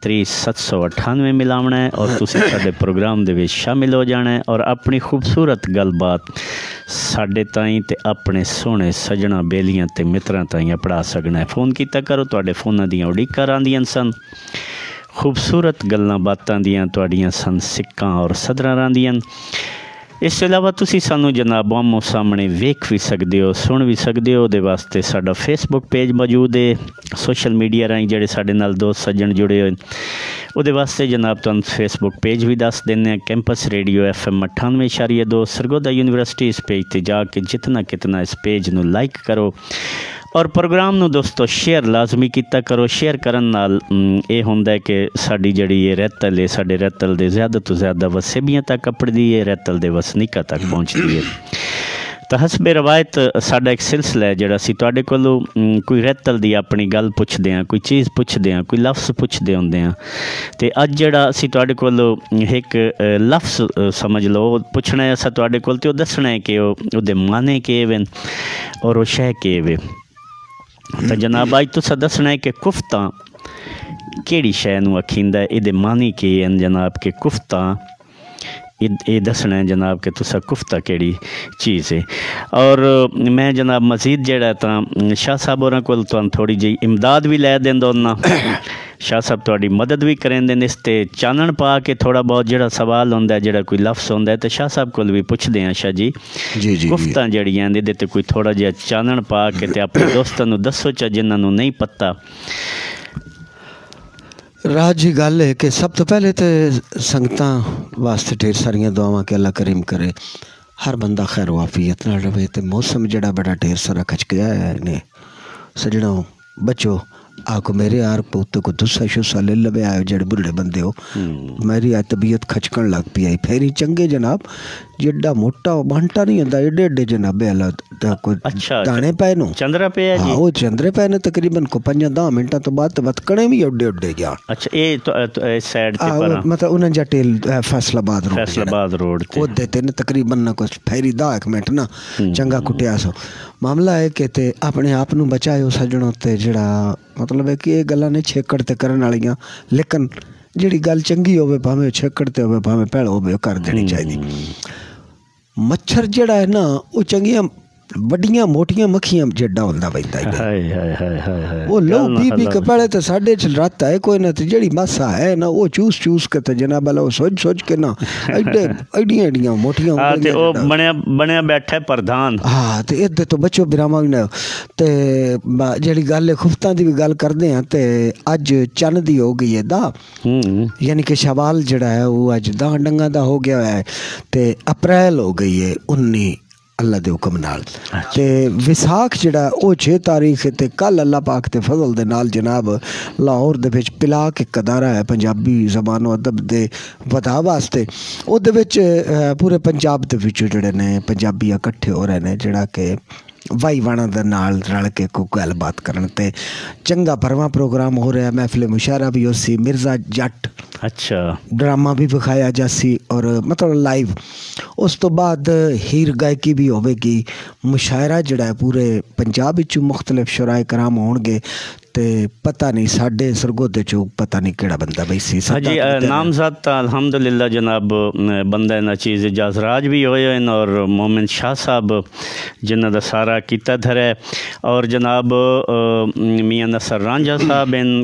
798 मिलावना है और तुसीं साडे प्रोग्राम दे विच शामिल हो जाना है और अपनी खूबसूरत गलबात साडे ताईं ते अपने सोहने सजना बेलियां ते मित्रां ताईं पढ़ा सकना है। फ़ोन कीता करो, तुहाडे फ़ोनां दियां उड़ीकां रहिंदियां सन। खूबसूरत गल्लां बातां दियां तुहाडियां सन सिक्कां और सदरां रहिंदियां। इस तो इलावा तुसी सानू जनाब आमो सामने वेख भी सकते हो, सुन भी सकते हो। उहदे वास्ते साडा फेसबुक पेज मौजूद है। सोशल मीडिया राहीं जेहड़े साडे नाल दोस्त सज्जन जुड़े हुए उहदे वास्ते जनाब तुहानू फेसबुक पेज भी दस देने। Campus radio FM 98.2 Sargodha university. इस पेज ते जाके जितना कितना इस पेज नू लाइक करो और प्रोग्राम नू दोस्तों शेयर लाजमी किया करो। शेयर करन नाल ये हुंदा है कि साडी जड़ी ये रैतल है साडे रैतल दे ज़्यादा तो ज़्यादा वसेबियां तक अपड़दी है, रैतल दे वसनीका तक पहुँचती है। तो हसबे रवायत साडा एक सिलसिला है जिहड़ा असीं तुहाडे कोलों कोई रैतल दी अपनी गल पुछदे हां, कोई चीज़ पुछदे हां, कोई लफ्ज़ पुछदे हुंदे हां। ते अज जिहड़ा असीं तुहाडे कोलों एक लफ्ज़ समझ लो पुछना है असां तुहाडे कोल ते ओह दसना है कि ओहदे माने केह् वन और ओह शै केह् वे। तो जनाब अज तुसां दसना है कि कुफ्ता केड़ी शै नूं आखींदा है, इहदे मानी केह् हन जनाब के कुफ्ता ये दसना है जनाब कि तुसा कुफ्ता केड़ी चीज़ है। और मैं जनाब मज़ीद जेड़ा तां शाह साहब होरां कोल तुहानूं थोड़ी जी इमदाद भी लै देंदा होन्ना। शाह साहब तुहाडी मदद भी करेंदे ने, इस ते चानन पा के थोड़ा बहुत जेड़ा सवाल होंदा है जेड़ा कोई लफ्ज़ होंदा है तो शाह साहब कोल भी पुछदे हैं शाह जी कुफ्तां जेड़ियां इहदे ते कोई थोड़ा जिहा चानन पा के ते अपने दोस्तां नूं दस्सो चा जिन्हां नूं नहीं पता। राज जी गल है कि सब तो पहले तो संगतां वास्ते ढेर सारियां दुआवां कि अल्लाह करीम करे हर बंदा खैर वाफियत नाल रहे। तो मौसम जड़ा बड़ा ढेर सारा खचकया है ने सजणों बचो आको मेरे यार पुत को दुस्सा शुस्सा ले लवे आए जड़े बुढ़े बंदे हो। मेरी आज तबीयत खचकन लग पी आई फेरी चंगे जनाब जेडा मोटा बांटा नहीं होंदा एडे एडे जनाबे अला कोई दाने पे नो चंद्रा पे है जी। हाँ वो चंद्रे पे ने तकरीबन को 5-10 मिनटां तो बाद वतकणे भी एडे एडे गया। अच्छा ये तो इस साइड ते पर मतलब उन्हें जटेल फैसलाबाद रोड ते ओदे ते ने तकरीबन ना कुछ फेरी 10 मिनट ना चंगा कुटिया सो मामला है कि ते अपने आप नूं बचायो सजणों ते जड़ा मतलब है कि ये गल्लां ने छेकड़ ते करन वालियां लेकिन जिहड़ी गल चंगी होवे भावें छेकड़ ते होवे भावें भैड़ होवे कर देनी चाहिदी। मच्छर जड़ा है ना वो चंगियां वड्डियां मोटियां मक्खियां जेडा होंदा वैंदा है वो लो पी के पहले तो साढ़े च रात है कोई ना तो जेड़ी मासा है ना वो चूस के तो जनाब लो सोच के ना एडे एडियां एडियां मोटियां ते ओ बनया बैठा है प्रधान। हाँ तो इधर तो बच्चो बिरामा भी ना ते जेड़ी गल है खुफ्तां दी भी गल करदे हैं ते अज चन्न दी हो गई है दा यानी कि शवाल जड़ा है वो अज 10 डंगा दा हो गया है ते अप्रैल हो गई है 19 अल्लाह दे हुक्म नाल ते विसाख जड़ा वो 6 तारीख ते कल अल्लाह पाक दे फजल दे नाल जनाब लाहौर दे विच पिलाक एक अदारा है पंजाबी ज़बान व अदब दे वधा वास्ते ओहदे विच पूरे पंजाब दे विच जड़े ने पंजाबी इकट्ठे हो रहे ने जड़ा के वाई वाणा दे नाल रल के कोई गलबात करन ते चंगा भरवा प्रोग्राम हो रहा है। महफिल मुशायरा भी हो सी मिर्ज़ा जट अच्छा ड्रामा भी विखाया जासी और मतलब लाइव उस तो बाद हीर गायकी भी होगी मुशायरा जड़ा है पूरे पंजाब विचों मुख्तलिफ शुराए कराम होणगे ते पता नहीं साढ़े सरगोदे चो पता नहीं केड़ा बंदा बई सी। हाँ जी नामज़द तो अल्हम्दुलिल्लाह जनाब बंदा ना चीज़ एजाज़राज भी होए हैं और मोमिन शाह साहब जिन्हों का सारा किता धर है और जनाब मियाँ नसर रांझा साहब इन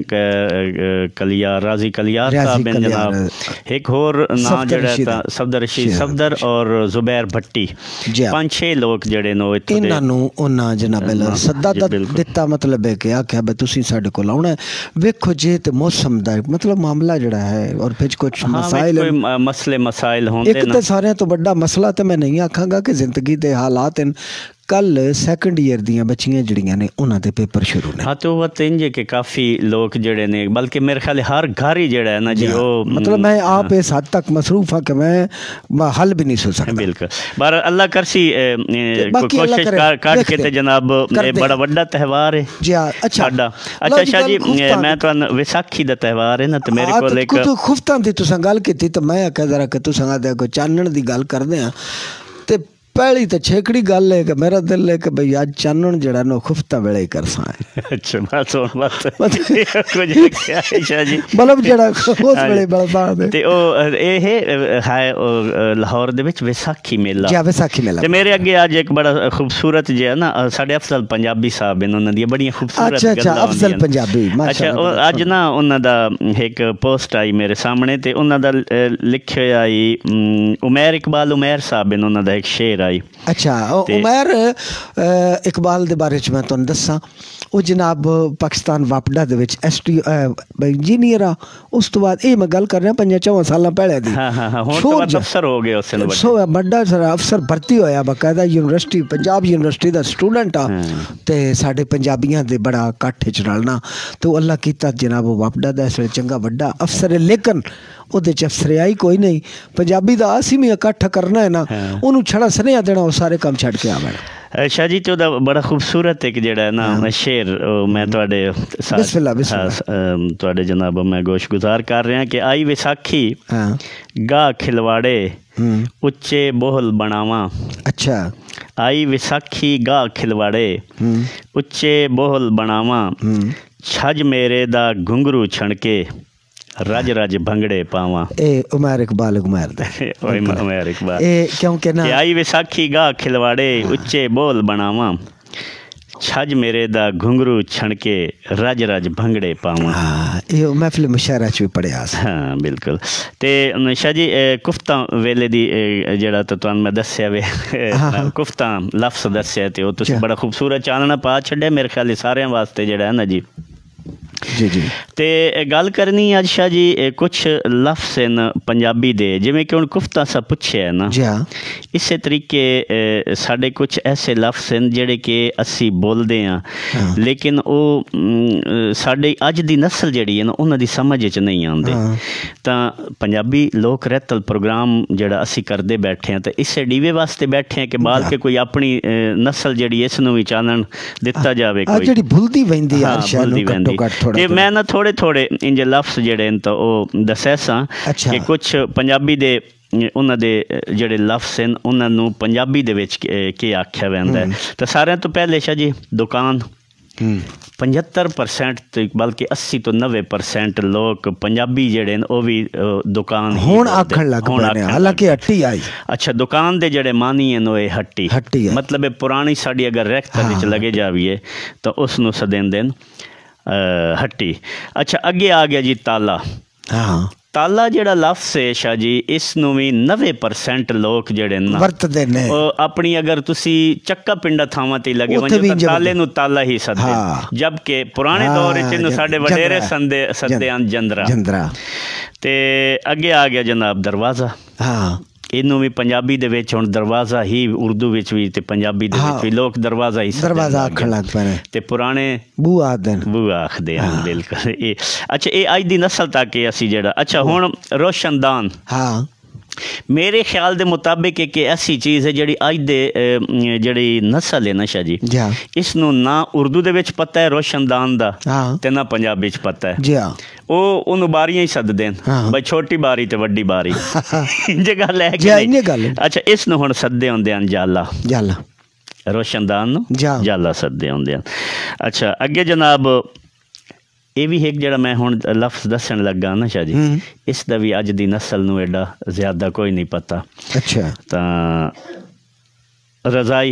कलियार राजी कलियार साहब इन जनाब एक होर ना जड़ा सफदर रशीद सफदर और जुबैर भट्टी 5-6 लोग जड़े नो इन्होंने जनाब सदा दिता मतलब है कि आख्या भाई तुसी साडे कोल आउणा है वेखो जे ते मौसम दा मतलब मामला जड़ा है और फिर कुछ मसाइल मसले मसाइल होंदे ना। एक तो सारे तो बड़ा मसला तो मैं नहीं आखांगा कि जिंदगी दे हालात कल सैकंड ईयर दियां बच्चियां जड़ियां ने उन्हां दे पेपर शुरू ने। हाँ तो वो इंज के काफ़ी लोग जड़े ने बल्कि मेरे ख्याल हर घर ही जड़ा है ना जी वो मतलब मैं आप इस हद तक मसरूफ हाँ कि मैं हल भी नहीं सोच सकता। बिल्कुल बार अल्लाह करसी कोशिश काट के ते जनाब बड़ा बड़ा त्यौहार है जी। अच्छा शाह जी मैं तो विसाखी दा त्यौहार है ना तो मेरे को एक खुफ्तां दी तुसां गल कीती तो मैं आख्या जरा कि तुसां कोई चानण दी गल करदे हां ते पहली तो छेकड़ी गल है कि मेरा दिल है कि भाई अज चानन जड़ा नो खुफ्ता वेले ही करसा है। अच्छा बस हुण बस कुछ क्या है शाह जी मतलब जड़ा उस वेले बलदा है ते ओ ये है लाहौर दे विच वैसाखी मेला जी वैसाखी मेला ते मेरे अगे आज एक बड़ा खूबसूरत जिहा ना साडे अफजल पंजाबी साहब ने उन्हां दी बड़ियां खूबसूरत अच्छा अच्छा अफजल पंजाबी अच्छा अज ना उन्हां दा एक पोस्ट आई मेरे सामने ते उन्हां दा लिखिया आई उमैर इकबाल उमैर साहब ने उन्हां दा एक शेर आई। अच्छा उमैर इकबाल दे बारे च मैं तुहानूं दस्सां वो जनाब पाकिस्तान वापडा दे विच एसटी इंजीनियर आ उस तो बाद मैं गल कर रहा 5-4 साल पहले दी अफसर हो गए उस बड़ा सारा अफसर भर्ती होया बकायदा यूनिवर्सिटी पंजाब यूनिवर्सिटी दा स्टूडेंट आ ते साडे पंजाबियां दे बड़ा कट्ठ च रलना तो अल्लाह कीता जनाब वापडा दा इस चंगा वड्डा अफसर है लेकिन ਉਹਦੇ ਚ ਅਫਸਰਿਆਈ ਕੋਈ ਨਹੀਂ ਪੰਜਾਬੀ ਦਾ ਅਸੀਂ ਵੀ ਇਕੱਠ ਕਰਨਾ ਹੈ ਨਾ ਉਹਨੂੰ ਛੜਾ ਸਨੇਹਾ ਦੇਣਾ ਉਹ ਸਾਰੇ ਕੰਮ ਛੱਡ ਕੇ ਆਵਣਾ। शाह जी तो बड़ा खूबसूरत एक जड़ा ना शेर मैं तुहाडे जनाब मैं गोश गुजार कर रहा कि आई विसाखी गाह खिलवाड़े उच्चे बोहल बनावा। अच्छा आई विसाखी गाह खिलवाड़े उच्चे बोहल बनावा छज मेरे दा घुंघरू छणके रज रज भंगड़े पावा। ए उमैर इकबाल उमैर इकबाल क्योंकि ना आई विसाखी गाह खिलवाड़े उच्चे बोल बनावा छज मेरे दा घुंघरू छणके रज रज भंगड़े पावा। ये महफिल मुशायरा च भी पढ़िया। हाँ बिल्कुल ते शाह जी कुफ्ता वेले दी जेड़ा तो तुहानूं मैं दस्सिया वे कुफ्ता लफ्ज़ दस्सिया ते ओह तुसीं बड़ा खूबसूरत चानना पा छड्डिया मेरे ख्याल सारिਆਂ वास्ते जेड़ा है ना जी जी जी ते गल करनी अज शाह जी कुछ लफ्ज़ न पंजाबी दे जिवें कि हुण कुफ्ता सा पुछया है ना इस तरीके साडे कुछ ऐसे लफ्ज़ न जेड़े कि असी बोलते हाँ लेकिन वो साडे अज दी नस्ल जिहड़ी है ना उन्हां दी समझ च नहीं आउंदे तां पंजाबी लोक रहतल प्रोग्राम जिहड़ा असी करदे बैठे हैं तो इसे डीवे वास्ते बैठे हैं कि बाल के कोई अपनी नस्ल जिहड़ी इस नूं वी चानण दिता जावे कोई जिहड़ी भुलदी वैंदी है शायद ते मैं ना थोड़े थोड़े इंज लफ्ज़ जेड़े न तो वो दस्या सा कि कुछ पंजाबी दे उन्हां दे जेड़े लफ्ज़ न उन्हां नूं पंजाबी दे विच के आख्या वैंदा है। तो सारिਆਂ तो पहले शाह जी दुकान 75% बल्कि 80 तो 90% लोग पंजाबी जेड़े न वो भी दुकान हुण आखण लग पए हालांकि हट्टी आई। अच्छा दुकान दे जेड़े मानी है वो हट्टी मतलब पुरानी साड़ी अगर रैख्त विच लगे जावीए तो उस नूं सदेंदे न हट्टी। अच्छा अगे आ गया जी ताला। हाँ ताला जेड़ा लफ्ज़ है शाह जी इस नूं भी 90% लोग जेड़े ना वरतदे ने अपनी अगर तुसी चक्का पिंडा थावां ते लगे वंजो तां ताले नूं ताला ही सददे जबकि पुराने दौर च इहनूं साडे वडेरे सददे आन जंदरा ते अगे आ गया जनाब दरवाज़ा। हाँ इनू भी पंजाबी दे विच हुण दरवाज़ा ही उर्दू विच भी ते पंजाबी दे विच भी लोग दरवाज़ा ही दरवाज़ा आखण लग पए ते पुराने बूआ आखदे हैं बिल्कुल। अच्छा ये अज दी नस्ल तक असी जेड़ा अच्छा हुण रोशनदान। हाँ मेरे ख्याल दे मुताबिक एक ऐसी चीज़ है जी अज दे जी नस्ल है ना शाह जी इस नूं ना उर्दू दे विच पता है रोशनदान दा ते ना पंजाबी च पता है वो उन्होंने बारियां ही सददे भाई छोटी बारी ते वड्डी बारी इंज गल है कि अच्छा इस नूं हुण सददे हुंदे हन जाला रोशनदान नूं जाला सददे हुंदे हन। अच्छा अगे जनाब ये भी एक जड़ा मैं हुण लफ्ज़ दसन लगा ना शाह जी इस दा भी अज दी नस्ल नूं एडा ज़्यादा कोई नहीं पता। अच्छा तां रज़ाई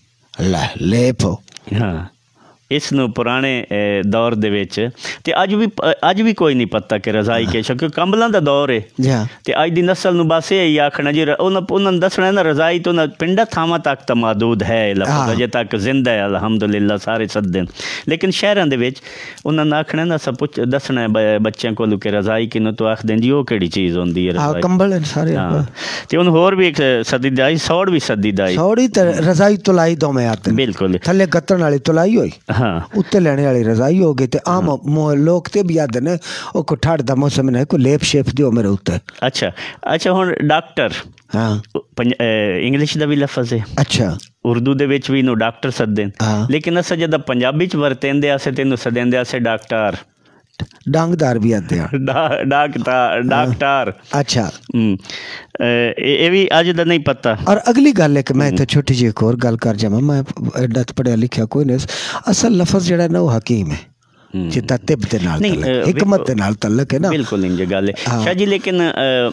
लेप हाँ इस नूं पुराने दौर दे विच ते अज भी कोई नहीं पता कि रज़ाई के क्योंकि कंबलों का दौर है ते अज दी नस्ल नूं बस यही आखना जी उन्होंने दसना है ना रज़ाई तो पिंडा थावां तक तो मौजूद है लफ्ज़ अजे तक जिंदा है अलहमदुलिल्लाह सारे सददे लेकिन शहरों दे विच उन्होंने आखना ना सब कुछ दसना है बच्चों को कि रज़ाई किनूं तो आखदे जी वो केड़ी चीज़ होंदी है कंबल सारे ते हुण होर भी एक सदी दा सौड़ भी सदी दा सौड़ी ते रज़ाई तुलाई दोवें आते बिल्कुल थल्ले गत्तण वाली तुलाई होई उत्ते लेने वाली रज़ाई हो गई ते आम लोग ते भी आदे ने ओ को ठंड दा मौसम ने को लेप शेप दियो मेरे उत्ते। अच्छा अच्छा हुण डॉक्टर हाँ इंग्लिश दा भी लफ्ज़ है। अच्छा उर्दू दे विच भी इनू डॉक्टर सददे लेकिन अस जद पंजाबी च वरतेंदे अस ते इनू सदेंदे अस डॉक्टर डांगदार भी आते हैं डॉक्टर अच्छा ये भी अज दा नहीं पता। और अगली गल है कि मैं इत्थे छोटी जी एक और गल कर जावां, मैं एडा पढ़िया लिखिया कोई नहीं, असल लफज जिहड़ा ना वो हकीम है जिता तिब दे नाल तल्लक हिकमत दे नाल तल्लक है ना, बिल्कुल इंज गल है शाह जी। लेकिन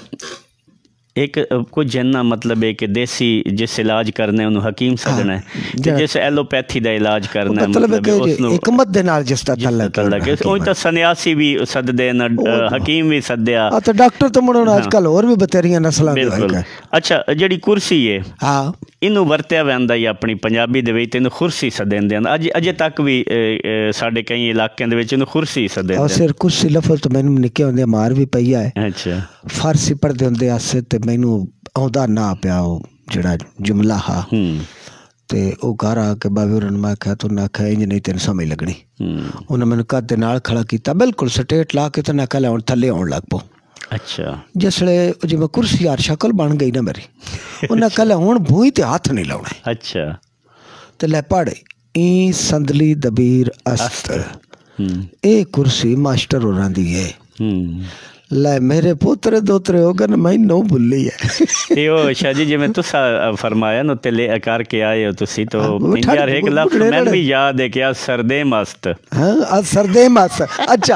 एक कुछ जन्ना मतलब है कि देसी जिस इलाज करने उन्हें हकीम सदना है, जिस एलोपैथी का इलाज करना है मतलब हिकमत दे नाल जिस तल्लक है ओही तो सन्यासी भी सददे न, हकीम भी सद्या तो डॉक्टर तो मुड़न आजकल और भी बतेरियां नस्लां दे होए। अच्छा जिहड़ी कुर्सी है हां इनू वरत्या वैंदा ही अपनी पंजाबी दे विच इनू कुर्सी सदेंदे हैं, अजे तक भी साडे कई इलाकों दे विच इनू कुर्सी सदेंदे हैं। सिर कुर्सी लफज तो मैनू निक्के होंदे मार भी पई है। अच्छा फारसी पढ़दे होंदे आसे ते मैनू आउंदा ना पिया ओ जिहड़ा जुमला हा ते ओ घर आके बाबे होरन मैं आख्या तू ना आख्या इंज नहीं तेन समझ लगनी, उन्हें मैनू कद दे नाल खड़ा किया बिल्कुल स्ट्रेट ला के ते ना कह हुण थल्ले आउण लग पो। अच्छा जिसले जिवें कुर्सी यार शक्ल बन गई ना मेरी, उन्हें कह हुण भूई ते हथ नहीं लाउणे। अच्छा ते लै पढ़ ई संदली दबीर अस्त ए कुर्सी मास्टर होरां दी है। लै मेरे पोतरे दोतरे हो गए मैं नो भुल्ली है। यो शाह जी जिवें तुसा फरमाया न ते ले करके आए हो तुसी तो यार एक लफ्ज़ मैंने भी याद है कि आज सर्दे मस्त। हां आज सर्दे मस्त। अच्छा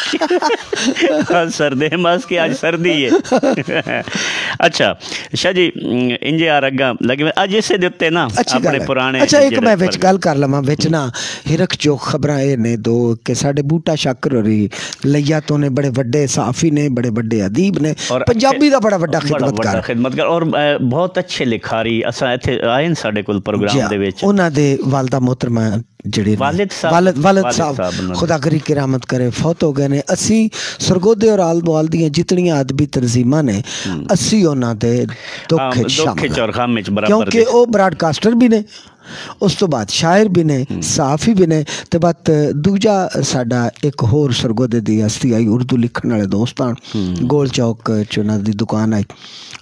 आज सर्दे मस्त की आज सर्दी है। अच्छा शाह जी इंज यार अग्गा लगे आज इसे दे उत्ते ना अपने पुराने। अच्छा एक मैं विच गल कर लवां विच ना हिरक जो खबरां ए ने दो कि साडे बूटा शाकर होरी लैया तो ने बड़े बड़े साफी ने बड़े बड़े अदीब ने पंजाबी दा बड़ा बड़ा खिदमतकार और बहुत अच्छे लिखारी असा इत्थे आए न साडे कोल प्रोग्राम दे विच उन्हां दे वालदा मोहतरमा जिहड़े वालिद साहब खुदा करी किरामत करे फौत हो गए ने। असी सरगोदे और आल दुआल दियां जितनियां अदबी तंजीमां ने असी उन्हां दे दुख शामिल क्योंकि वो ब्रॉडकास्टर भी ने, उस तो बाद शायर भी ने, साफी भी ने ते बात दूजा साडा एक होर सरगोदे दी हस्ती आई उर्दू लिखण वाले दोस्तान गोल चौक च उन्हां दी दुकान आई,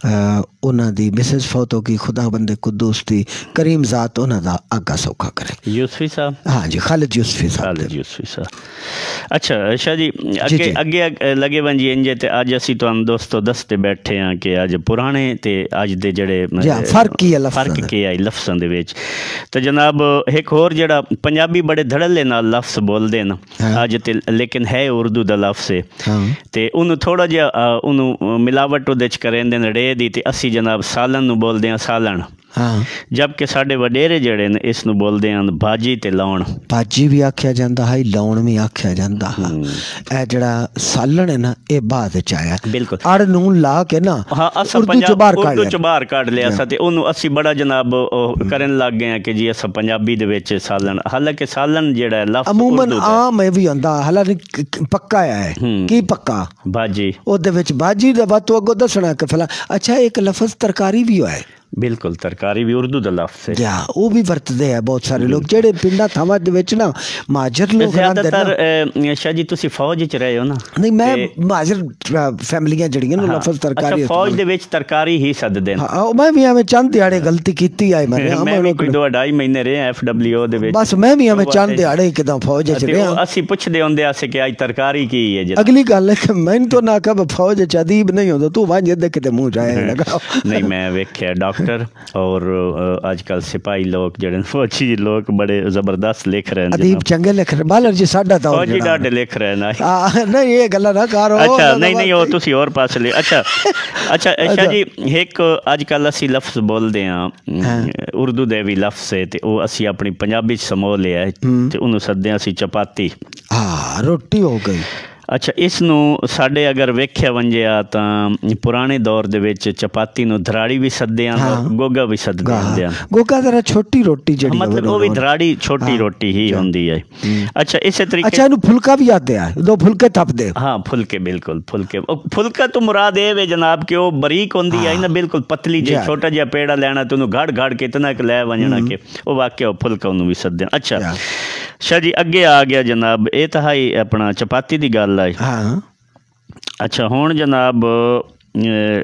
उन्हां दी मिसेस फौत हो गई खुदा बंदे कुद्दूस दी करीम ज़ात उन्हां दा आगा सौखा करे। यूसुफी साहब हाँ जी खालिद यूसुफी साहब। खालिद यूसुफी साहब। अच्छा शाह जी अगे अगे लगे वंजी इंजे ते अज असी तुहानू दोस्तों दसते बैठे हैं कि अज पुराने ते अज दे जेड़े फर्क की है फर्क की है लफ्ज़ां दे विच। तो जनाब एक होर जेड़ा पंजाबी बड़े धड़ल्ले नाल लफ्ज़ बोलदे न अज ते लेकिन है उर्दू दा लफ्ज़ है ते उन्होंने थोड़ा जिहा उन्होंने मिलावट उहदे च करेंदे न रे दी ते असी जनाब सालन नूं बोलदे हैं सालन। हाँ जबकि साडे वडेरे जेड़े ने इस नूं बोलदे हैं भाजी ते लौण। भाजी भी आख्या जांदा है लौण भी आख्या जांदा है। ए जेड़ा सालन है ना ये बाद च आया बिल्कुल अड़ नून ला के ना हाँ उर्दू च बाहर काढ़ लिया सा ते ओनू असी बड़ा जनाब करन लग गए हैं कि जी अस पंजाबी दे विच सालन, हालांकि सालन जेड़ा लफ्ज़ अमूमन आम भी हुंदा हालांकि पक्का है की पक्का भाजी ओदे विच भाजी दा बात अगो दसना कि फला। अच्छा एक लफ्ज़ तरकारी भी है बिल्कुल तरकारी भी उर्दू दा लफ्ज़ है या वो भी वरतदे है बहुत सारे लोग जेड़े पिंडा थावां दे विच ना महाजर लोग ज़्यादातर। शाह जी तुसी फौज च रहे हो ना? नहीं मैं महाजर फैमिलियां जड़ियां नु लफ्ज़ तरकारी फौज दे विच तरकारी ही सददे न। हां मैं भी हमें चंद दिहाड़े गलती कीती है मैं भी कोई 2.5 महीने रहे एफडब्ल्यूओ दे विच बस मैं भी हमें चंद दिहाड़े किदां फौज च रहे असी पुछदे होंदे आसे कि आज तरकारी की है। अगली गल है कि मैं तो ना कब फौज च अदीब नहीं होंदा तू वांजे दे किते मुंह जाए लगा। नहीं मैं वेख्या डॉक्टर और आजकल सिपाही लोग जड़े फौजी लोग बड़े जबरदस्त लिख रहे हैं अदीब चंगे लिख रहे बालर जी साडा तो फौजी डाडे लिख रहे ना नहीं ये गल्ला ना करो। अच्छा नहीं नहीं वो तुसी और पास ले। अच्छा अच्छा शाह जी एक आजकल असी लफ्ज़ बोलदे हैं उर्दू दे भी लफ्ज़ है ते वो असी अपनी पंजाबी च समो लिया है ते उन्होंने सददे असी चपाती। हाँ रोटी हो गई। अच्छा इस नूं साडे अगर वेख्या वंजिया तां पुराने दौर दे विच चपाती नूं धराड़ी भी सददे आं गोगा भी सददे आं। गोगा जरा छोटी रोटी जड़ी मतलब वो भी धराड़ी छोटी रोटी ही होंदी है। अच्छा इसे तरीके अच्छा इनू फुलका भी आते हैं दो फुलके तप दे। हाँ फुलके बिल्कुल फुलके फुलका तो मुराद ए वे जनाब कि वो बरीक होंदी है ना बिल्कुल पतली जी छोटा जिहा पेड़ा लेना तो घड़ घड़ के इतना लै वंजना के वो वाकई फुलका उन्होंने भी सददे। अच्छा शाह जी अगे आ गया जनाब ये तो है अपना चपाती की गल आई। हाँ अच्छा हुण जनाब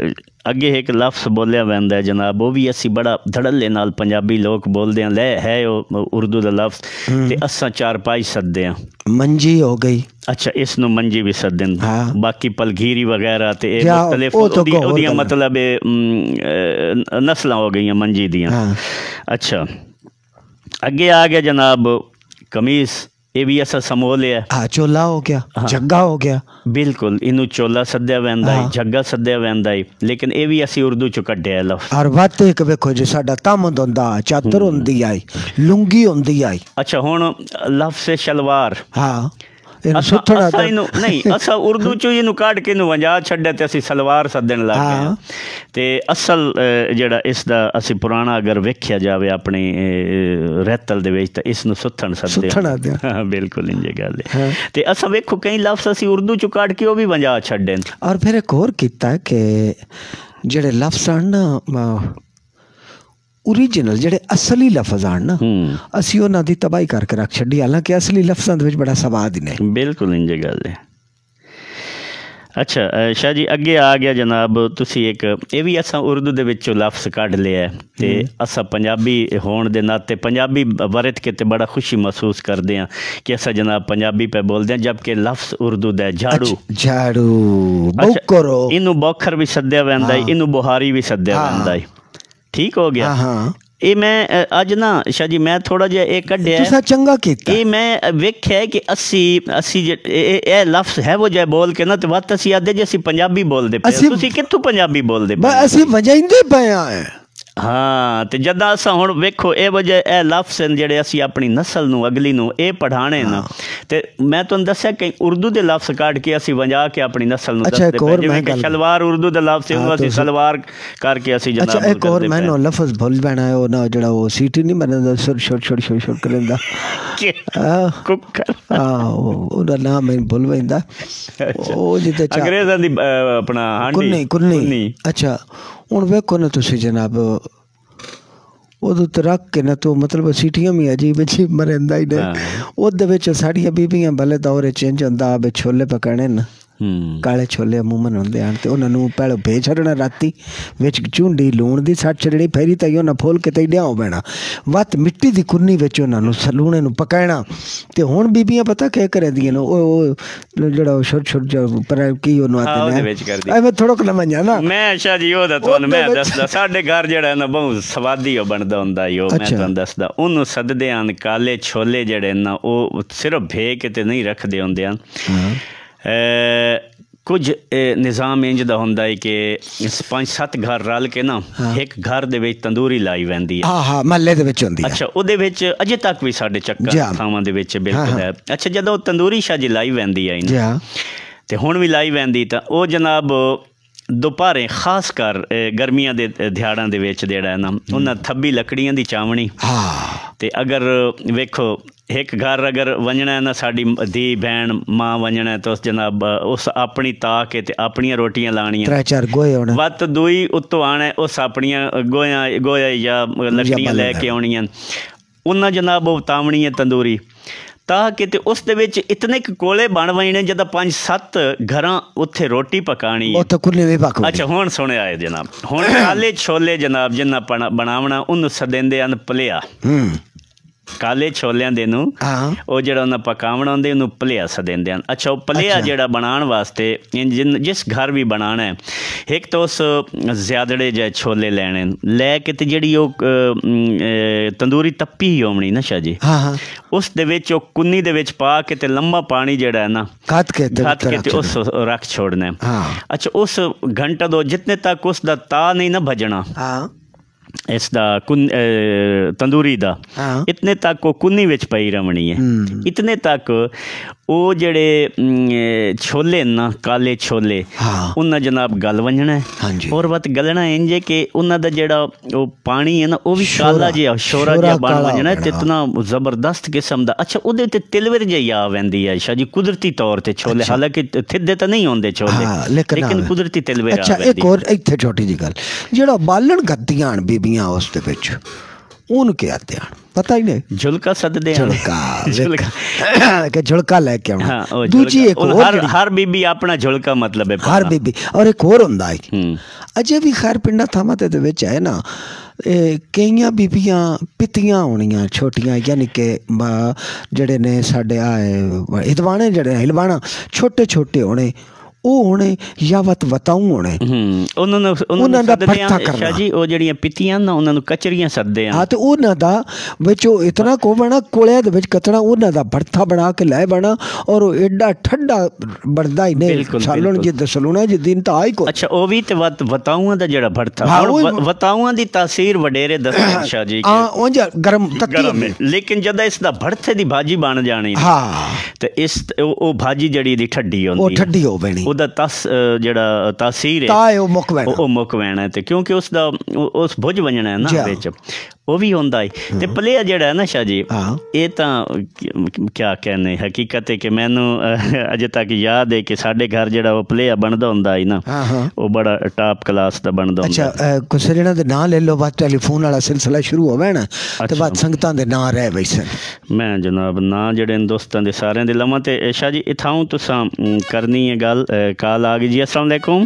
ਅੱਗੇ ਇੱਕ ਲਫ਼ਜ਼ ਬੋਲਿਆ ਵੈਂਦਾ ਜਨਾਬ, ਉਹ ਵੀ ਅਸੀਂ ਬੜਾ ਧੜੱਲੇ ਨਾਲ ਪੰਜਾਬੀ ਲੋਕ ਬੋਲਦੇ ਹਾਂ, ਲੈ ਹੈ ਉਹ ਉਰਦੂ ਦਾ ਲਫ਼ਜ਼, ਤੇ ਅਸਾਂ ਚਾਰਪਾਈ ਸੱਦਦੇ ਹਾਂ, ਮੰਜੀ ਹੋ ਗਈ। ਅੱਛਾ, ਇਸ ਨੂੰ ਮੰਜੀ ਵੀ ਸੱਦਦੇ ਨੇ। ਬਾਕੀ ਪਲਗੀਰੀ ਵਗੈਰਾ ਤੇ ਇਹ ਮੁਖਤਲਿਫ ਉਹਦੀਆਂ ਮਤਲਬ ਨਸਲਾਂ ਹੋ ਗਈਆਂ ਮੰਜੀ ਦੀਆਂ। ਅੱਛਾ, ਅੱਗੇ ਆ ਗਿਆ ਜਨਾਬ ਕਮੀਜ਼, ਇਹ ਵੀ ਅਸਾਂ ਸਮੋ ਲਿਆ। ਚੋਲਾ ਹੋ ਗਿਆ, ਜੱਗਾ ਹੋ ਗਿਆ। ਬਿਲਕੁਲ, ਇਹਨੂੰ ਚੋਲਾ ਸੱਦਿਆ ਵੈਂਦਾ ਹੈ, ਜੱਗਾ ਸੱਦਿਆ ਵੈਂਦਾ ਹੈ, ਲੇਕਿਨ ਇਹ ਵੀ ਅਸੀਂ ਉਰਦੂ ਚੋਂ ਕੱਢਿਆ ਲਫ਼ਜ਼। ਔਰ ਵੱਤ ਇੱਕ ਵੇਖੋ ਜੀ, ਸਾਡਾ ਤਮਦ ਹੁੰਦਾ, ਚਾਦਰ ਹੁੰਦੀ ਆਈ, ਲੁੰਗੀ ਹੁੰਦੀ ਆਈ। ਅੱਛਾ, ਹੁਣ ਲਫ਼ਜ਼ ਸ਼ਲਵਾਰ, ਨਹੀਂ ਅਸਾਂ ਉਰਦੂ ਚੋਂ ਇਹਨੂੰ ਕੱਢ ਕੇ ਇਹਨੂੰ ਵੰਜਾ ਛੱਡਿਆ ਤੇ ਅਸੀਂ ਸਲਵਾਰ ਸੱਦਣ ਲੱਗ ਗਏ। ਤੇ ਅਸਲ ਜਿਹੜਾ ਇਸ ਦਾ ਅਸੀਂ ਪੁਰਾਣਾ ਅਗਰ ਵੇਖਿਆ ਜਾਵੇ ਆਪਣੀ ਰਹਿਤਲ ਦੇ ਵਿੱਚ ਤਾਂ ਇਸ ਨੂੰ ਸੁੱਥਣ ਸੱਦਦੇ ਹਾਂ। ਬਿਲਕੁਲ ਇੰਝ ਗੱਲ ਹੈ। ਤੇ ਅਸਾਂ ਵੇਖੋ ਕਈ ਲਫ਼ਜ਼ ਅਸੀਂ ਉਰਦੂ ਚੋਂ ਕੱਢ ਕੇ ਉਹ ਵੀ ਵੰਜਾ ਛੱਡੇ। ਔਰ ਫਿਰ ਇੱਕ ਹੋਰ ਕੀਤਾ ਕਿ ਜਿਹੜੇ ਲਫ਼ਜ਼ ਹਨ ਨਾ ओरिजिनल ਜਿਹੜੇ ਅਸਲੀ ਲਫ਼ਜ਼ ਹਨ ਨਾ, ਅਸੀਂ ਉਹਨਾਂ ਦੀ ਤਬਾਹੀ ਕਰਕੇ ਰੱਖ ਛੱਡੀ, ਹਾਲਾਂਕਿ ਅਸਲੀ ਲਫ਼ਜ਼ਾਂ ਦੇ ਵਿੱਚ ਬੜਾ ਸਵਾਦ ਹੀ ਨਹੀਂ। ਬਿਲਕੁਲ ਇੰਝ ਗੱਲ ਹੈ। ਅੱਛਾ ਸ਼ਾਹ ਜੀ, ਅੱਗੇ ਆ ਗਿਆ ਜਨਾਬ, ਤੁਸੀਂ ਇੱਕ ਇਹ ਵੀ ਅਸਾਂ ਉਰਦੂ ਦੇ ਵਿੱਚੋਂ ਲਫ਼ਜ਼ ਕੱਢ ਲਿਆ ਤੇ ਅਸਾਂ ਪੰਜਾਬੀ ਹੋਣ ਦੇ ਨਾਤੇ ਪੰਜਾਬੀ ਵਰਤ ਕੇ ਤੇ ਬੜਾ ਖੁਸ਼ੀ ਮਹਿਸੂਸ ਕਰਦੇ ਹਾਂ ਕਿ ਅਸਾਂ ਜਨਾਬ ਪੰਜਾਬੀ ਪੇ ਬੋਲਦੇ ਹਾਂ, ਜਬਕਿ ਲਫ਼ਜ਼ ਉਰਦੂ ਦਾ ਝਾੜੂ। ਝਾੜੂ ਬੋਕਰੋ, ਇਹਨੂੰ ਬੋਖਰ ਵੀ ਸੱਦਿਆ ਵੈਂਦਾ ਹੈ, ਇਹਨੂੰ ਬੁਹਾਰੀ ਵੀ ਸੱਦਿਆ ਵੈਂਦਾ ਹੈ। ਠੀਕ ਹੋ ਗਿਆ। ਇਹ ਮੈਂ ਅੱਜ ਨਾ ਸ਼ਾਹ ਜੀ ਮੈਂ ਥੋੜਾ ਜਿਹਾ ਇਹ ਕੱਢਿਆ, ਚੰਗਾ ਕੀਤਾ। ਇਹ ਮੈਂ ਵੇਖਿਆ ਕਿ ਅਸੀਂ ਇਹ ਲਫ਼ਜ਼ ਹੈ ਉਹ ਜਿਹਾ ਬੋਲ ਕੇ ਨਾ ਤੇ ਵੱਤ ਅਸੀਂ ਆਦੇ ਜੇ ਅਸੀਂ ਪੰਜਾਬੀ ਬੋਲਦੇ ਪਏ, ਤੁਸੀਂ ਕਿੱਥੋਂ ਪੰਜਾਬੀ ਬੋਲਦੇ ਪਏ? ਅਸੀਂ ਵਜਾਈਂਦੇ ਪਏ ਆ। ਹਾਂ, ਤੇ ਜਦਾਂ ਅਸਾਂ ਹੁਣ ਵੇਖੋ ਇਹ ਵਜ੍ਹਾ ਇਹ ਲਫ਼ਜ਼ ਜਿਹੜੇ ਅਸੀਂ ਆਪਣੀ ਨਸਲ ਨੂੰ ਅਗਲੀ ਨੂੰ ਇਹ ਪੜ੍ਹਾਣੇ ਨਾ, ਤੇ ਮੈਂ ਤੁਹਾਨੂੰ ਦੱਸਿਆ ਕਿ ਉਰਦੂ ਦੇ ਲਫ਼ਜ਼ ਕੱਢ ਕੇ ਅਸੀਂ ਵਜਾ ਕੇ ਆਪਣੀ ਨਸਲ ਨੂੰ ਦੱਸਦੇ ਪਏ, ਜਿਵੇਂ ਕਿ ਸ਼ਲਵਾਰ ਉਰਦੂ ਦਾ ਲਫ਼ਜ਼ ਉਹਨੂੰ ਅਸੀਂ ਸਲਵਾਰ ਕਰਕੇ ਅਸੀਂ ਜਨਾਬ। ਇੱਕ ਹੋਰ ਮੈਨੂੰ ਲਫ਼ਜ਼ ਭੁੱਲ ਪੈਣਾ, ਉਹ ਨਾ ਜਿਹੜਾ ਉਹ ਸੀਟੀ ਨਹੀਂ ਬਣਦਾ ਛੋਟ ਕਰਦਾ ਕੁੱਕਰ, ਉਹਦਾ ਨਾਮ ਮੈਨੂੰ ਭੁੱਲ ਪੈਂਦਾ, ਉਹ ਜਿੱਤੇ ਅੰਗਰੇਜ਼ਾਂ ਦੀ ਆਪਣਾ ਕੁਰਨੀ। ਅੱਛਾ, ਹੁਣ ਵੇਖੋ ਨਾ ਤੁਸੀਂ ਜਨਾਬ, ਉਹਦੇ ਉੱਤੇ ਰੱਖ ਕੇ ਨਾ ਤੋ ਮਤਲਬ ਸੀਟੀਆਂ ਵੀ ਅਜੀਬ ਅਜੀਬ ਮਰਿੰਦਾ ਹੀ ਨੇ। ਉਹਦੇ ਵਿੱਚ ਸਾਡੀਆਂ ਬੀਬੀਆਂ ਭਲੇ ਦੌਰੇ ਚੇਂਜ ਹੁੰਦਾ, ਛੋਲੇ ਪਕਾਣੇ ਨਾ, ਕਾਲੇ ਛੋਲੇ ਅਮੂਮਨ ਹੁੰਦੇ ਹਨ, ਤੇ ਉਹਨਾਂ ਨੂੰ ਪਹਿਲਾਂ ਭੇ ਛੱਡਣਾ ਰਾਤੀ, ਵਿੱਚ ਝੁੰਡੀ ਲੂਣ ਦੀ ਸੱਟ ਛੱਡਣੀ, ਫੇਰੀ ਤਾਂ ਉਹਨਾਂ ਫੁੱਲ ਕੇ ਤਈੜਿਆ ਹੋ ਪੈਣਾ, ਵੱਤ ਮਿੱਟੀ ਦੀ ਕੁਰਨੀ ਵਿੱਚ ਉਹਨਾਂ ਨੂੰ ਲੂਣੇ ਨੂੰ ਪਕਾਉਣਾ। ਤੇ ਹੁਣ ਬੀਬੀਆਂ ਪਤਾ ਕੀ ਕਰਦੀਆਂ ਨੇ, ਉਹ ਜਿਹੜਾ ਛੋਟ ਪਰ ਕੀ ਉਹਨੂੰ ਆਖਦੇ ਨੇ, ਐਵੇਂ ਥੋੜਾ ਕੁ ਲਵਾਂਜਾ ਨਾ। ਮੈਂ ਸ਼ਾਹ ਜੀ ਉਹਦਾ ਤੁਹਾਨੂੰ ਮੈਂ ਦੱਸਦਾ, ਸਾਡੇ ਘਰ ਜਿਹੜਾ ਨਾ ਬਹੁਤ ਸਵਾਦੀ ਉਹ ਬਣਦਾ ਹੁੰਦਾ ਈ, ਉਹ ਮੈਂ ਤੁਹਾਨੂੰ ਦੱਸਦਾ, ਉਹਨੂੰ ਸੱਦਦੇ ਹਨ ਕਾਲੇ ਛੋਲੇ ਜਿਹੜੇ ਨਾ, ਉਹ ਸਿਰਫ ਭੇ ਕੇ ਤੇ ਨਹੀਂ ਰੱਖਦੇ ਹੁੰਦੇ ਹਨ। ਕੁਝ ਨਿਜ਼ਾਮ ਇੰਝ ਦਾ ਹੁੰਦਾ ਹੈ ਕਿ 5-7 ਘਰ ਰਲ ਕੇ ਨਾ ਇੱਕ ਘਰ ਦੇ ਵਿੱਚ ਤੰਦੂਰੀ ਲਾਈ ਵੈਂਦੀ ਹੈ, ਮਹੱਲੇ ਦੇ ਵਿੱਚ ਹੁੰਦੀ ਹੈ। ਅੱਛਾ, ਉਹਦੇ ਵਿੱਚ ਅਜੇ ਤੱਕ ਵੀ ਸਾਡੇ ਚੱਕਰ ਥਾਵਾਂ ਦੇ ਵਿੱਚ ਬਿਲਕੁਲ ਹੈ। ਅੱਛਾ, ਜਦੋਂ ਤੰਦੂਰੀ ਸ਼ਾਹ ਜੀ ਲਾਈ ਵੈਂਦੀ ਹੈ ਤੇ ਹੁਣ ਵੀ ਲਾਈ ਵੈਂਦੀ, ਤਾਂ ਉਹ ਜਨਾਬ ਦੁਪਹਿਰੇ ਖਾਸ ਕਰ ਗਰਮੀਆਂ ਦੇ ਦਿਹਾੜਾਂ ਦੇ ਵਿੱਚ ਜਿਹੜਾ ਨਾ ਉਹਨਾਂ ਥੱਬੀ ਲੱਕੜੀਆਂ ਦੀ ਚਾਵਣੀ। ਤੇ ਅਗਰ ਵੇਖੋ ਇੱਕ ਘਰ ਅਗਰ ਵੰਜਣਾ ਨਾ, ਸਾਡੀ ਧੀ ਭੈਣ ਮਾਂ ਵੰਜਣਾ, ਤਾਂ ਉਸ ਜਨਾਬ ਉਸ ਆਪਣੀ ਤਾ ਕੇ ਤੇ ਆਪਣੀਆਂ ਰੋਟੀਆਂ ਲਾਣੀਆਂ, 3-4 ਗੋਏ ਹੋਣੇ, ਵੱਤ ਦੂਈ ਉੱਤੋਂ ਆਣਾ, ਉਸ ਆਪਣੀਆਂ ਗੋਇਆ ਜਾਂ ਲੱਕੜੀਆਂ ਲੈ ਕੇ ਆਉਣੀਆਂ, ਉਹਨਾਂ ਜਨਾਬ ਉਹ ਤਾਵਣੀ ਹੈ ਤੰਦੂਰੀ, ਤਾਂ ਕਿ ਤੇ ਉਸ ਦੇ ਵਿੱਚ ਇਤਨੇ ਕੁ ਕੋਲੇ ਬਣ ਵਜਣੇ ਜਦੋਂ 5-7 ਘਰਾਂ ਉੱਥੇ ਰੋਟੀ ਪਕਾਣੀ। ਅੱਛਾ, ਹੁਣ ਸੁਣਿਆ ਹੈ ਜਨਾਬ, ਹੁਣ ਕਾਲੇ ਛੋਲੇ ਜਨਾਬ ਜਿੰਨਾ ਬਣਾਵਣਾ ਉਹਨੂੰ ਸਦਿੰਦੇ ਹਨ ਭਲਿਆ। ਕਾਲੇ ਛੋਲਿਆਂ ਦੇ ਨੂੰ ਉਹ ਜਿਹੜਾ ਉਹਨਾਂ ਪਕਾਉਣਾ ਹੁੰਦੇ ਉਹਨੂੰ ਭਲਿਆ ਸਦਿੰਦੇ ਹਨ। ਅੱਛਾ, ਉਹ ਭਲਿਆ ਜਿਹੜਾ ਬਣਾਉਣ ਵਾਸਤੇ ਜਿਸ ਘਰ ਵੀ ਬਣਾਉਣਾ ਹੈ, ਇੱਕ ਤਾਂ ਉਸ ਜ਼ਿਆਦੜੇ ਜਿਹੇ ਛੋਲੇ ਲੈਣੇ, ਲੈ ਕੇ ਤੇ ਜਿਹੜੀ ਉਹ ਤੰਦੂਰੀ ਤੱਪੀ ਹੀ ਹੋਣੀ ਨਾ ਸ਼ਾਹ ਜੀ, ਉਸ ਦੇ ਵਿੱਚ ਉਹ ਕੁੰਨੀ ਦੇ ਵਿੱਚ ਪਾ ਕੇ ਤੇ ਲੰਮਾ ਪਾਣੀ ਜਿਹੜਾ ਹੈ ਨਾ ਖੱਤ ਕੇ ਤੇ ਉਸ ਰੱਖ ਛੋੜਨਾ। ਅੱਛਾ, ਉਸ ਘੰਟਾ ਦੋ ਜਿਤਨੇ ਤੱਕ ਉਸ ਦਾ ਤਾ ਨਹੀਂ ਨਾ ਭਜਣਾ ਇਸ ਦਾ ਤੰਦੂਰੀ ਦਾ, ਇਤਨੇ ਤੱਕ ਉਹ ਕੁੰਨੀ ਵਿੱਚ ਪਈ ਰਵਣੀ ਹੈ। ਇਤਨੇ ਤੱਕ ਉਹ ਜਿਹੜੇ ਛੋਲੇ ਨਾ ਕਾਲੇ ਛੋਲੇ ਉਹਨਾਂ ਜਨਾਬ ਗਲ ਵੰਜਣਾ, ਔਰ ਵੱਤ ਗਲਣਾ ਇੰਝ ਕਿ ਉਹਨਾਂ ਦਾ ਜਿਹੜਾ ਉਹ ਪਾਣੀ ਹੈ ਨਾ ਉਹ ਵੀ ਕਾਲਾ ਜਿਹਾ ਸ਼ੋਰਾ ਜਿਹਾ ਬਣ ਵੰਜਣਾ ਤੇ ਇਤਨਾ ਜ਼ਬਰਦਸਤ ਕਿਸਮ ਦਾ। ਅੱਛਾ, ਉਹਦੇ ਤੇ ਤਿਲਵਰ ਜਿਹੀ ਆ ਵੈਂਦੀ ਹੈ ਸ਼ਾਹ ਜੀ ਕੁਦਰਤੀ ਤੌਰ ਤੇ ਛੋਲੇ, ਹਾਲਾਂਕਿ ਥਿੱਦੇ ਤਾਂ ਨਹੀਂ ਹੁੰਦੇ ਛੋਲੇ, ਲੇਕਿਨ ਕੁਦਰਤੀ ਤਿਲਵਰ ਆ ਵੈਂਦੀ। ਇੱਕ ਹੋਰ ਇੱਥੇ ਛੋਟੀ ਜਿਹੀ ਗੱਲ, ਜਿਹੜਾ ਬਾਲਣ ਗੱਦੀਆਂ ਬੀਬੀਆਂ ਉਸ ਦੇ ਵਿੱਚ ਉਹਨੂੰ ਕੀ ਆਤੇ ਹਨ ਪਤਾ ਹੀ ਨਹੀਂ झुलका सददे कि झुलका लेके आना दूजी एक हर बीबी अपना झुलका मतलब है हर बीबी और एक होर हुंदा है अजे भी खैर पिंडा थावां ते विच है ना कईयां बीबियां पितियां होनियां छोटियां यानी कि जेड़े ने साडे हिलवाने जेड़े हिलवाना छोटे छोटे होने ਉਹ ਹੋਣੇ ਜਾਂ ਵਤਾਉ ਹੋਣੇ ਉਹਨਾਂ ਦਾ ਭਰਥਾ ਕਰਨਾ ਜੀ ਉਹ ਜਿਹੜੀਆਂ ਪਿੱਤੀਆਂ ਨਾ ਉਹਨਾਂ ਨੂੰ ਕਚਰੀਆਂ ਸੱਦਦੇ ਆ ਹਾਂ ਤੇ ਉਹਨਾਂ ਦਾ ਵਿੱਚ ਉਹ ਇਤਨਾ ਕੋ ਬਣਾ ਕੋਲਿਆਂ ਦੇ ਵਿੱਚ ਕਤਣਾ ਉਹਨਾਂ ਦਾ ਭਰਥਾ ਬਣਾ ਕੇ ਲੈ ਬਣਾ ਔਰ ਉਹ ਐਡਾ ਠੰਡਾ ਬਣਦਾ ਹੀ ਨਹੀਂ ਸਾਲਣ ਜਿੱਦ ਸਲੂਣਾ ਜਿ ਦਿਨ ਤਾਂ ਆਈ ਕੋ ਅੱਛਾ ਉਹ ਵੀ ਤੇ ਵਤਾਉਆਂ ਦਾ ਜਿਹੜਾ ਭਰਥਾ ਵਤਾਉਆਂ ਦੀ ਤਾਸੀਰ ਵਡੇਰੇ ਦੱਸਣ ਸ਼ਾਹ ਜੀ ਹਾਂ ਉਹ ਗਰਮ ਤੱਤੀ ਲੇਕਿਨ ਜਦ ਇਸ ਦਾ ਭਰਥੇ ਦੀ ਭਾਜੀ ਬਣ ਜਾਣੀ ਹਾਂ ਤੇ ਇਸ ਉਹ ਭਾਜੀ ਜਿਹੜੀ ਦੀ ਠੱਡੀ ਹੁੰਦੀ ਉਹ ਠੱਡੀ ਹੋ ਬਣੀ ਉਹਦਾ ਜਿਹੜਾ ਤਾਸੀਰ ਹੈ ਉਹ ਮੁੱਕ ਵੈਣਾ ਤੇ ਕਿਉਂਕਿ ਉਸ ਦਾ ਉਸ ਭੁੱਜ ਵੰਜਣਾ ਹੈ ਨਾ ਵਿੱਚ ਉਹ ਵੀ ਹੁੰਦਾ ਹੈ ਤੇ ਪਲੇਆ ਜਿਹੜਾ ਹੈ ਨਾ ਸ਼ਾਹ ਜੀ ਇਹ ਤਾਂ ਕਿਆ ਕਹਿੰਦੇ ਹਕੀਕਤ ਹੈ ਕਿ ਮੈਨੂੰ ਅਜੇ ਤੱਕ ਯਾਦ ਹੈ ਕਿ ਸਾਡੇ ਘਰ ਜਿਹੜਾ ਉਹ ਪਲੇਆ ਬਣਦਾ ਹੁੰਦਾ ਹੈ ਨਾ ਉਹ ਬੜਾ ਟਾਪ ਕਲਾਸ ਦਾ ਬਣਦਾ ਹੁੰਦਾ ਅੱਛਾ ਕੁਛ ਜਿਹੜਾ ਦੇ ਨਾਂ ਲੈ ਲਓ ਬਾਅਦ ਟੈਲੀਫੋਨ ਵਾਲਾ ਸਿਲਸਿਲਾ ਸ਼ੁਰੂ ਹੋਵੇ ਨਾ ਤੇ ਬਾਅਦ ਸੰਗਤਾਂ ਦੇ ਨਾਂ ਰਹਿ ਵੈਸੇ ਮੈਂ ਜਨਾਬ ਨਾਂ ਜਿਹੜੇ ਦੋਸਤਾਂ ਦੇ ਸਾਰਿਆਂ ਦੇ ਲਵਾਂ ਤੇ ਸ਼ਾਹ ਜੀ ਇਥਾਂ ਤੁਸਾਂ ਕਰਨੀ ਹੈ ਗੱਲ ਕਾਲ ਆ ਗਈ ਜੀ अस्सलाम वालेकुम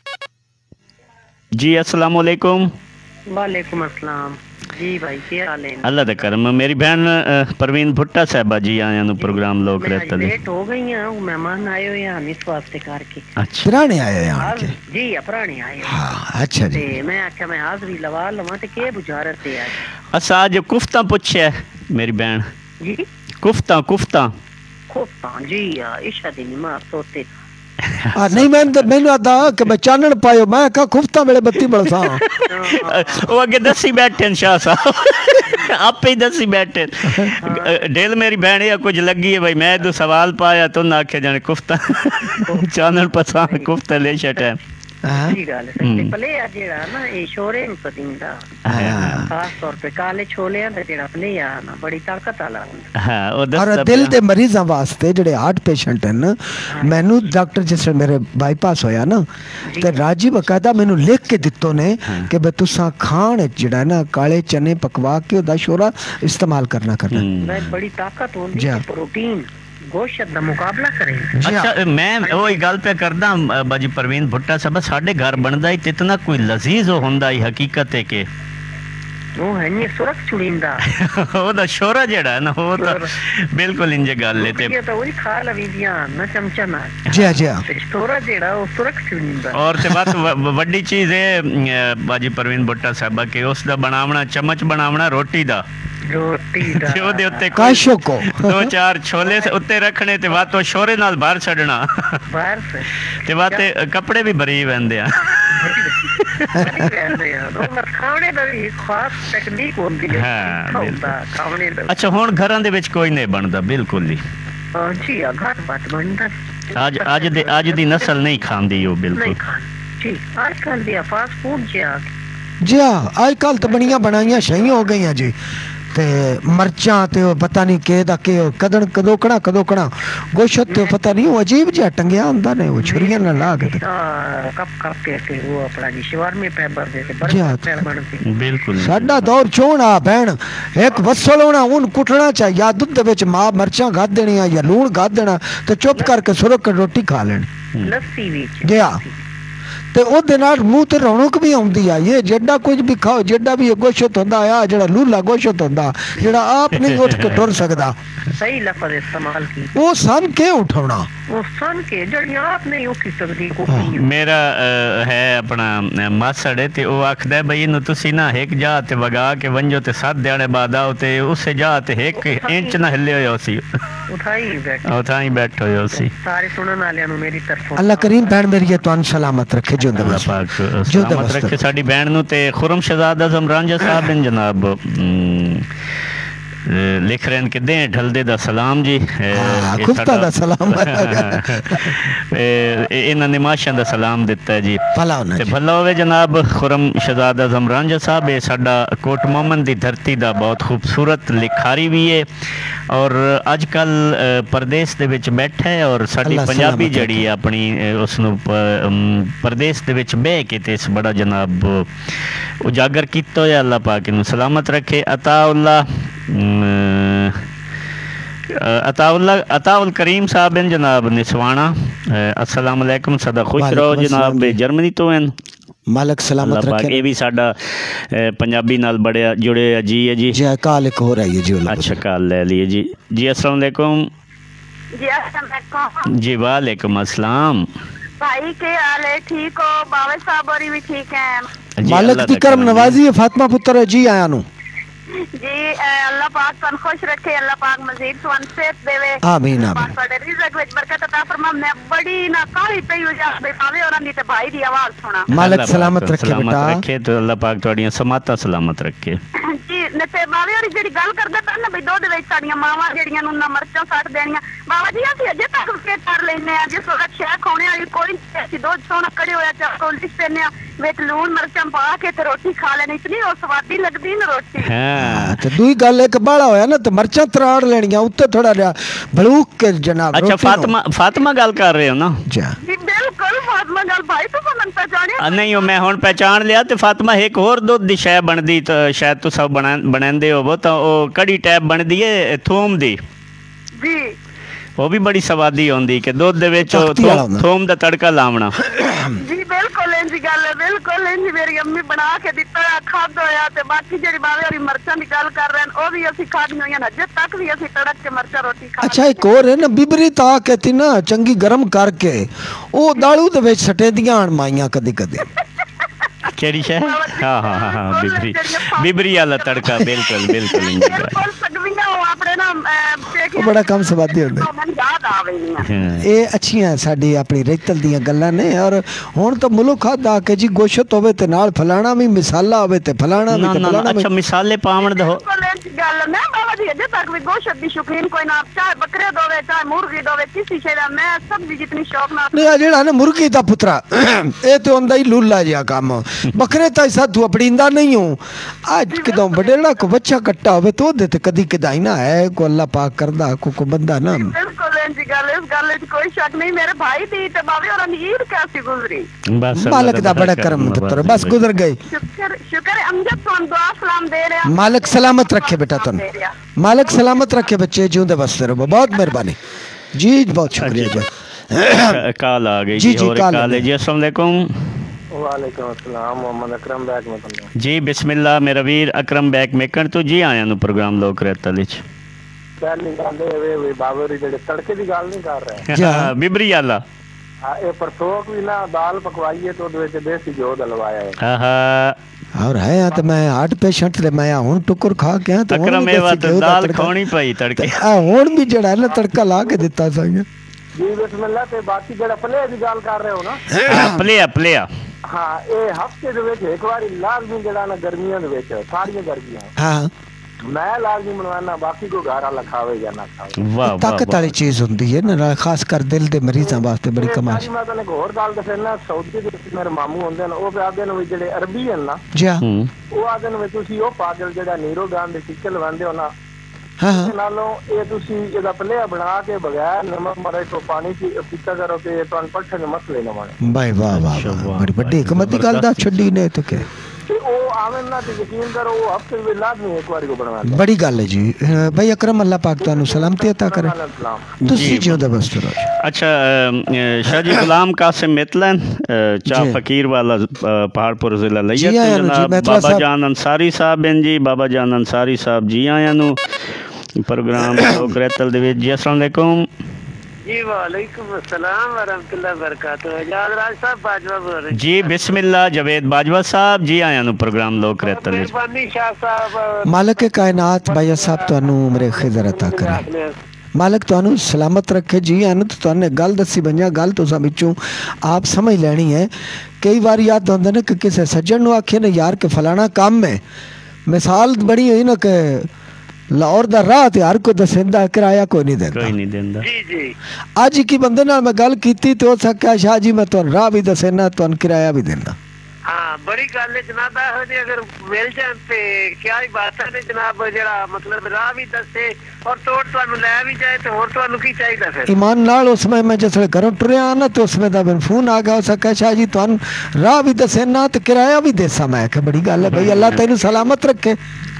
जी अस्सलाम वालेकुम वालेकुम अस्सलाम जी भाई क्या हाल है अल्लाह दा करम मेरी बहन परवीन भुट्टा साहबा जी आया नु प्रोग्राम लोग रहता है लेट हो गई हैं मेहमान आए हुए हैं इस वास्ते करके अच्छा पुराने आए हैं यहाँ के जी पुराने आए हां अच्छा जी मैं आख्या मैं हाजिरी लवा लवा ते के बुझारत है आज असा आज कुफ्ता पूछे मेरी बहन जी कुफ्ता कुफ्ता कुफ्ता जी ईशा दी नमाज सोते नहीं मैंने आता कि मैं चानन पायो मैं कहा खुफ्ता मेरे बत्ती बरसा वो आगे दसी बैठे शाह साहब आप ही दसी बैठे डेल मेरी बहन या कुछ लगी है भाई मैं तो सवाल पाया तो ना आखे जाने कुफ्ता चानन पसा कुफ्ता ले छटे जी गाल है पलेया जेड़ा ना ए शोरे नु पतिंदा खास तौर पे काले छोले दा जेड़ा पलेया ना बड़ी ताकत वाला हुंदा हां और दिल दे मरीजां वास्ते जेड़े हार्ट पेशेंट हैं मैनू डॉक्टर जिस मेरे बाईपास होया ना ते राजी बकायदा मैनू लिख के दित्तो ने कि बे तुसा खाण जेड़ा ना काले चने पकवा के ओदा शोरा इस्तेमाल करना बड़ी ताकत होंदी प्रोटीन गोश्त दा मुकाबला करें अच्छा मैं वही गल पे करदा बाजी परवीन भुट्टा साहब साडे घर बनदा ही इतना कोई लजीज होंदा ही हकीकत है के ਉਹ ਹੈ ਨਹੀਂ ਸੁਰਖ ਚੁੜਿੰਦਾ ਉਹਦਾ ਸ਼ੋਰਾ ਜਿਹੜਾ ਨਾ ਉਹ ਤਾਂ ਬਿਲਕੁਲ ਇੰਜ ਗੱਲ ਹੈ ਤੇ ਇਹ ਤਾਂ ਉਹਦੀ ਖਾ ਲਵੀਆਂ ਨਾ ਚਮਚਾ ਨਾ ਜੀ ਜੀ ਸ਼ੋਰਾ ਜਿਹੜਾ ਉਹ ਸੁਰਖ ਚੁੜਿੰਦਾ ਔਰ ਤੇ ਬਾਤ ਵੱਡੀ ਚੀਜ਼ ਹੈ ਬਾਜੀ परवीन भुट्टा ਸਾਹਿਬਾ ਕਿ ਉਸ ਦਾ ਬਣਾਉਣਾ ਚਮਚ ਬਣਾਉਣਾ ਰੋਟੀ ਦਾ ਤੇ ਉਹਦੇ ਉੱਤੇ ਕਾਸ਼ੋ ਕੋ ਦੋ ਚਾਰ ਛੋਲੇ ਉੱਤੇ ਰੱਖਣੇ ਤੇ ਬਾਤ ਉਹ ਸ਼ੋਰੇ ਨਾਲ ਬਾਹਰ ਛੱਡਣਾ ਬਾਹਰ ਤੇ ਬਾਤ ਕੱਪੜੇ ਵੀ ਭਰੀ ਵੰਦੇ ਆ ਖਾਣੇ ਦਾ ਵੀ ਖਾਸ ਟੈਕਨੀਕ ਹੁੰਦੀ ਹੈ ਖਾਣੇ ਦਾ ਅੱਛਾ ਹੁਣ ਘਰਾਂ ਦੇ ਵਿੱਚ ਕੋਈ ਨਹੀਂ ਬਣਦਾ ਬਿਲਕੁਲ ਹੀ ਜੀ ਘਰ ਬਾਤ ਬਣਦਾ ਅੱਜ ਦੀ ਨਸਲ ਨਹੀਂ ਖਾਂਦੀ ਉਹ ਬਿਲਕੁਲ ਜੀ ਅੱਜ ਕੱਲ ਦੀ ਫਾਸਟ ਫੂਡ जी हाँ अजकल तो बड़िया बनाइया शाही हो गई जी ते मर्चां ते पता नहीं के कदन कदोकड़ा गोश्त ते पता नहीं वो अजीब जिहा टंगिया हुंदा ने वो छुरियां नाल ला के कप के वो अपना जी शिवार में पैबर दे के बड़े बिल्कुल साडा दौर चोण आ बहन एक वसल होना उन कुटना चाहिए या दुध विच मां मर्चां गाद देनियां या लूण गाद देना ते चुप करके सुरक रोटी खा लेनी लस्सी विच जी हाँ ਤੇ ਉਹਦੇ ਨਾਲ ਮੂੰਹ ਤੇ ਰੌਣਕ ਵੀ ਆਉਂਦੀ ਆ ਇਹ ਜਿਹੜਾ ਕੁਝ ਵੀ ਖਾਓ ਜਿਹੜਾ ਵੀ ਗੋਸ਼ਤ ਹੁੰਦਾ ਆ ਜਿਹੜਾ ਲੂਲਾ ਗੋਸ਼ਤ ਹੁੰਦਾ ਜਿਹੜਾ ਆਪ ਨਹੀਂ ਉੱਠ ਕੇ ਟੁਰ ਸਕਦਾ ਸਹੀ ਲਫ਼ਜ਼ ਇਸਤੇਮਾਲ ਕੀ ਉਹ ਸਨ ਕੇ ਉਠਾਉਣਾ ਉਹ ਸਨ ਕੇ ਜਿਹੜੀ ਆਪ ਨਹੀਂ ਉੱਠ ਸਕਦੀ ਮੇਰਾ ਹੈ ਆਪਣਾ ਮਾਸੜ ਤੇ ਉਹ ਆਖਦਾ ਬਈ ਇਹਨੂੰ ਤੁਸੀਂ ਨਾ ਇੱਕ ਜਾ ਤੇ ਵਗਾ ਕੇ ਵੰਜੋ ਤੇ 7 ਦਿਹਾੜੇ ਬਾਅਦ ਆਓ ਤੇ ਉਸੇ ਜਾ ਤੇ 1 ਇੰਚ ਨਾ ਹਿੱਲੇ ਹੋਇਆ ਸੀ ਉਠਾਈ ਬੈਠੋ ਹੋਇਆ ਸੀ ਸਾਰੇ ਸੁਣਨ ਵਾਲਿਆਂ ਨੂੰ ਮੇਰੀ ਤਰਫੋਂ ਅੱਲਾ ਕਰੀਮ ਭੈਣ ਮੇਰੀ ਤੁਹਾਨੂੰ ਸਲਾਮਤ ਰੱਖੇ अल्लाह पाक सलामत रखे साडी बहन नु ते खुरम शहजाद आजम रांझा साहब ने जनाब लिख रहे हैं कि दें ढलदे दा सलाम जी खुफ्ता दा सलाम इन्हां निमाशां दा सलाम दिता है जी ते भला होवे जनाब खुरम शहजादा आज़म रांझा साहब ये साडा कोट मोहम्मद दी धरती दा बहुत खूबसूरत लिखारी भी है और अजकल परदेस दे विच बैठा है और साडी पंजाबी जड़ी है अपनी उसनू परदेस दे विच बह के ते इस बड़ा जनाब उजागर कीता है। अल्लाह पाक इनू सलामत रखे। अताउल करीम साहब हैं जनाब निसवाना अस्सलाम वालेकुम सदा खुश रहो जनाब जर्मनी तो हैं मालक सलामत रखे। ये भी साडा पंजाबी नाल बड़े जुड़े जी है जी काल एक हो रही है जी। अच्छा काल ले लिए जी जी अस्सलाम वालेकुम जी वालेकुम अस्सलाम भाई के हाल है ठीक हो बाबा साहब और भी ठीक हैं मालक दी करम नवाजी है फातिमा पुत्र जी आया नु जी अल्लाह पाक तन खुश रखे अल्लाह पाक मजीद तन सेहत देवे आमीन आमीन बड़े रिज़्क़ विच बरकत अता फरमा। मैं बड़ी ना काली पई हो जा बे पावे और दी ते भाई दी आवाज सुना मालक सलामत रखे बेटा रखे तो अल्लाह पाक तोड़ियां समाता सलामत रखे जी ने ते बावे और जेडी गल करदे पन बई दुध विच साडीਆਂ मावां जेडीਆਂ ਨੂੰ ਨਾ ਮਰਚਾਂ ਸੱਟ ਦੇਣੀਆਂ बाबा जी ਅਸੀਂ अजे तक के कर लेने आ जिस वक्त शह खाने वाली कोई ऐसी दुध सोना कड़े होया चा कोली पेने विच लूण मरचां पा के ते रोटी खा लेनी इतनी ओ स्वादी लगदी ना रोटी। हां ते दूई गल एक बाड़ा होया ना ते मरचां तराड़ लेणियां उत्ते थोड़ा जिहा बलूक के जनाब। अच्छा फातिमा गल कर रहे हो ना जी बिल्कुल फातिमा गल भाई तू मन पहचानिया नहीं हो मैं हुण पहचान लिया ते फातिमा एक होर दुध दी शय बनदी तो शायद तू सब बनांदे होवो तो ओ कड़ी टाइप बनदी है थोम दी जी वो भी बड़ी स्वादी होंदी कि दुध दे विच थोम दा तड़का लावना जी बिल्कुल इंज गल है बिल्कुल इंज मेरी अम्मी बना के दिता खाद होया ते बाकी जेडी बावे वाली मरचां दी गल कर रहे हैं ओ भी ਅਸੀਂ खादियां होया अजे तक भी ਅਸੀਂ तड़क के मरचा रोटी खा। अच्छा एक और है ना बिबरी ता कहती ना चंगी गरम करके ओ दालू दे विच सटेंदियां हन माइयां कदी कदी केड़ी शे हां हां हां बिबरी वाला तड़का बिल्कुल बिल्कुल इंज अपने ना वो बड़ा कम स्वादी होंदा ये अच्छियां साडी अपनी रेतल दियां गल्लां ने और हुण तो मुल्क खादा के जी गोश्त होवे ते नाल फलाना भी मसाला होवे ते फलाना भी ते फलाना अच्छा मसाले पावण दो गल ना बाबा जी अजे तक भी गोश्त दी शौकीन कोई ना चाहे बकरे दोवे चाहे मुर्गी दोवे किसी शे दा मैं सब दी जितनी शौक ना नहीं जेड़ा ना मुर्गी दा पुत्रा ए तो हुंदा ही लूला जिहा काम बकरे ता साधु अपड़ींदा नहीं हूं आज कदों बडेड़ा को बच्चा कट्टा होवे तो दे ते कदी कदाई ना है को अल्लाह पाक करदा को बंदा ना बिल्कुल इंज गल इस गल च कोई शक नहीं मेरे भाई दी ते बावे और ईद कैसी गुजरी बस मालिक दा बड़ा करम पुत्र बस गुजर गई शुक्र है अमजद तुम दुआ सलाम दे रहे हैं मालिक सलामत रखे बेटा तुम मालिक सलामत रखे बच्चे जिंदे बसते रहो बहुत मेहरबानी जी बहुत शुक्रिया जी कॉल आ गई जी और कॉल है जी अस्सलाम वालेकुम वालेकुम अस्सलाम मोहम्मद अकरम बैक में जी बिस्मिल्लाह मेरा वीर अकरम बैक मेकन तो जी आया नु प्रोग्राम लोक रहता विच पहली गल वे बाबरी जेडे तड़के दी गल नहीं कर रहे जी बिबरी वाला हां ए परसोक भी ना दाल पकवाई है तो दे विच देसी घिओ डलवाया है हां हां और है तो मैं हार्ट पेशेंट रे मैं हुन टुकर खा के तो अकरम ए बात दाल खानी पई तड़के हुन भी जेड़ा ना तड़का ला के दिता सही जी बिस्मिल्लाह ते बाकी जेड़ा प्ले दी गल कर रहे हो ना प्ले हाँ ये हफ्ते दे विच एक बारी लाजमी जेड़ा ना गर्मियां दे विच सारियां गर्मियां हां मैं लाजमी बनवाना बाकी को घर वाला खावे या ना खावे वाह ताकत वाली चीज होंदी है ना खास कर दिल दे मरीजां वास्ते बड़ी कमाल मैं तने होर गल दसना सऊदी दे मेरे मामू होंदे ने ओ आदे ने जेड़े अरबी हैं ना जी हां ओ आदे ने तुसी ओ पागल जेड़ा नीरो गान दे टिक्के लवांदे हो ना हां नालों ये तुसी एदा प्ले बना के बगैर नमक मरे तो पानी पीता करो ते तुम पट्ठे ने मसले न बने भाई वाह वाह बड़ी बड़ी हिकमत दी गल दा छड्डी ने तो के ओ आवन ना ते यकीन करो ओ हफ्ते में लाजमी एक बार को बनवा दे बड़ी गल है जी भाई अकरम अल्लाह पाक तानु सलामती अता करे तुसी जिंदा बस रहो। अच्छा शाह जी गुलाम कासिम मितलन चा फकीर वाला पहाड़पुर जिला लिया जनाब बाबा जान अंसारी साहब हैं जी बाबा जान अंसारी साहब जी आया नु प्रोग्राम लोग रहतल दे विच जी अस्सलाम वालेकुम जी वालेकुम अस्सलाम व रहमतुल्लाहि व बरकातहू आजाद राज साहब बाजवा बोल रहे जी बिस्मिल्लाह जवेद बाजवा साहब जी आया नु प्रोग्राम लोग रहतल विच मेहरबानी शाह साहब मालिक कायनात भाई साहब तानु उम्र खिजर अता करे मालिक तानु सलामत रखे जी आन तो ताने गल दसी बंजा गल तुसा विचों आप समझ लेनी है कई बार याद होंदा ना कि किसी सज्जन नु आखे ना यार के फलाना काम है मिसाल बड़ी हुई ना कि लाहौर दा राह ते हर कोई दसेंदा, किराया कोई नहीं देंदा। कोई नहीं देंदा। जी जी अज की बंदे नाल मैं गल कीती ते उस आख्या शाह जी मैं तुहानू राह भी दसेना, तुहानू किराया भी देना। हाँ बड़ी गल है जनाब, ਇਹੋ ਜਿਹੇ अगर मिल जान ते क्या ही बात है जनाब, जरा मतलब राह भी दसे और तोड़ तुहानू लै भी जाए तो होर तुहानू की चाहिदा फिर। ईमान नाल उसमें मैं जिसले घरों टुरिया ना तो उसमें दा मैनू फोन आ गया, उस आख्या शाह जी तुहानू राह भी दसेना ते किराया भी देसा। मैं आख्या बड़ी गल है भाई, अल्लाह तेनू सलामत रखे।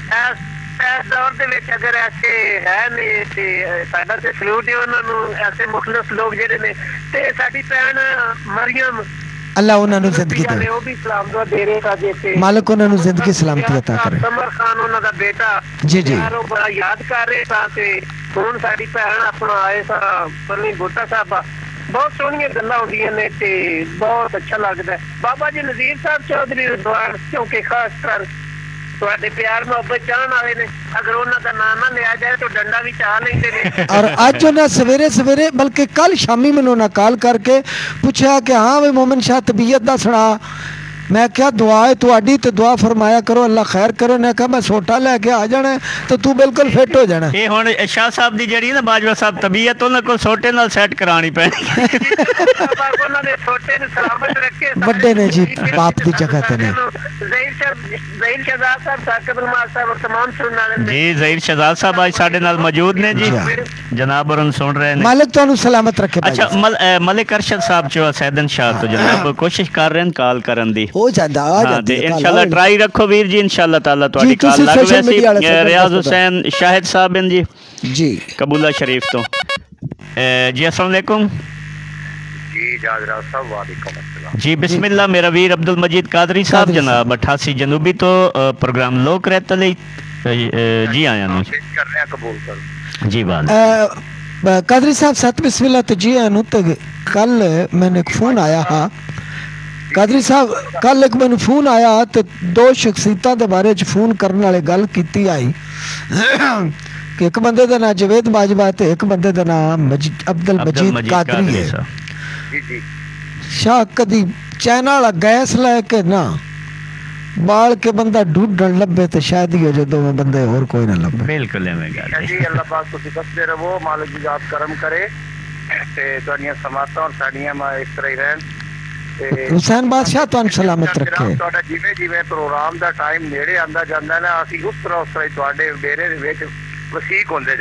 इस दौर ਦੇ ਵਿੱਚ ਅਗਰ ਐਸੇ ਹੈ ਨੇ ਤੇ ਸਾਡਾ ਤੇ ਸਲੂਟ ਹੈ ਉਹਨਾਂ ਨੂੰ, ਐਸੇ ਮੁਖਲਸ ਲੋਕ ਜਿਹੜੇ ਨੇ। ਤੇ ਸਾਡੀ ਭੈਣ ਮਰੀਮ अल्लाह उन्होंने जिंदगी दे, ਉਹ ਵੀ ਸਲਾਮ ਦੁਆ ਦੇ ਰਿਹਾ ਜੇ ਤੇ मालिक उन्होंने जिंदगी सलामती अता करे। ਸਮਰ ਖਾਨ ਉਹਨਾਂ ਦਾ ਬੇਟਾ जी जी ਯਾਰ ਉਹ ਬੜਾ ਯਾਦ ਕਰ ਰਹੇ ਸਾਂ ਤੇ ਹੁਣ ਸਾਡੀ ਭੈਣ ਆਪਣਾ ਆਏ ਸਾਂ ਪਰਨੀ ਬੋਟਾ ਸਾਹਿਬਾ। ਬਹੁਤ ਸੋਹਣੀਆਂ ਗੱਲਾਂ ਹੁੰਦੀਆਂ ਨੇ ਤੇ ਬਹੁਤ ਅੱਛਾ ਲੱਗਦਾ। ਬਾਬਾ ਜੀ ਨਜ਼ੀਰ ਸਾਹਿਬ ਚੌਧਰੀ ਰਜ਼ਵਾਨ ਕਿਉਂਕਿ ਖਾਸ ਕਰ ਤੁਹਾਡੇ ਪਿਆਰ ਮੁਹੱਬਤ ਚਾਹਣ ਵਾਲੇ ਨੇ, ਅਗਰ ਉਹਨਾਂ ਦਾ ਨਾਂ ਨਾ ਲਿਆ ਜਾਏ ਤਾਂ ਡੰਡਾ ਵੀ ਚਾਹ ਲੈਂਦੇ ਨੇ। और अज उन्हें सवेरे सवेरे बल्कि कल शामी मैंने उन्हें कॉल करके पूछा कि हाँ भाई मोमिन शाह तबीयत दा सुना। मैं क्या दुआ है तुहाडी ते दुआ फरमाया करो, अल्लाह खैर करो। ने कहा मैं सोटा लैके आ जाना तो तू बिल्कुल फिट हो जाना। ਇਹ ਹੁਣ ਸ਼ਾਹ ਸਾਹਿਬ ਦੀ ਜਿਹੜੀ ਨਾ ਬਾਜਵਾ ਸਾਹਿਬ ਤਬੀਅਤ ਉਹਨਾਂ ਕੋਲ ਸੋਟੇ ਨਾਲ ਸੈੱਟ ਕਰਾਣੀ ਪੈਣੀ। ਉਹਨਾਂ ਦੇ ਛੋਟੇ ਨੂੰ ਸਲਾਮਤ ਰੱਖੇ। ਵੱਡੇ ਨੇ ਜੀ ਬਾਪ ਦੀ ਜਗ੍ਹਾ ਤੇ ਨੇ। ਜ਼ਹੀਰ ਸ਼ਹਜ਼ਾਦ ਸਾਹਿਬ, ਸਾਕਿਬ ਅਲਮਾਜ਼ ਸਾਹਿਬ और तमाम सुनने वाले ने। ਜੀ ਜ਼ਹੀਰ ਸ਼ਹਜ਼ਾਦ ਸਾਹਿਬ ਅੱਜ ਸਾਡੇ ਨਾਲ ਮੌਜੂਦ ਨੇ ਜੀ, ਜਨਾਬ ਉਹਨਾਂ ਸੁਣ ਰਹੇ ਨੇ। मालिक तुहानू सलामत रखे। अच्छा मलिक अरशद साहब जो सैदन शाह तो जनाब कोशिश कर रहे हैं कॉल करन दी। हो जाता आ जाती है इंशाल्लाह ट्राई रखो वीर जी, इंशाल्लाह ताला ਤੁਹਾਡੀ ਕਾਲ ਲੱਗ ਵੈਸੀ। रियाज हुसैन शाहिद साहब हैं जी जी कबूला शरीफ तो। जी अस्सलाम वालेकुम जी जाजरा साहब वालेकुम अस्सलाम जी। बिस्मिल्लाह मेरा वीर अब्दुल मजीद कादरी साहब जनाब 88 जनूबी तो प्रोग्राम लोक रहते ले जी आया नु कर रहे हैं, कबूल करो जी बात। कादरी साहब सत बिस्मिल्लाह तो जी आनू तो कल मैंने एक फोन आया हा कादरी साहब, कल एक मैंने फोन आया तो दो शख्सियतां दे बारे च फोन करने वाले गल कीती आई कि एक बंदे दा नाम जवेद बाजवा ते एक बंदे दा नाम अब्दुल मजीद कादरी है। जी जी शाह कदी चाइना वाला गैस लैके ना बाल के बंदा ढूंढन लभे तो शायद ही हो जो दोवें बंदे और कोई ना लभे। बिल्कुल एवें गल जी अल्लाह पाक तुसी बसदे रहो, मालिक जी आप करम करे ते तुहाडीਆਂ समातां और साड़ियां मा इस तरह ही रहन। हुसैन बादशाह तुहानू सलामत रखे। ਤੁਹਾਡਾ ਜਿਵੇਂ ਜਿਵੇਂ ਪ੍ਰੋਗਰਾਮ ਦਾ ਟਾਈਮ ਨੇੜੇ ਆਂਦਾ ਜਾਂਦਾ ਨਾ ਅਸੀਂ ਉਸ ਤਰ੍ਹਾਂ ਹੀ ਤੁਹਾਡੇ ਡੇਰੇ ਦੇ ਵਿੱਚ ਵਸੀਕ ਹੁੰਦੇ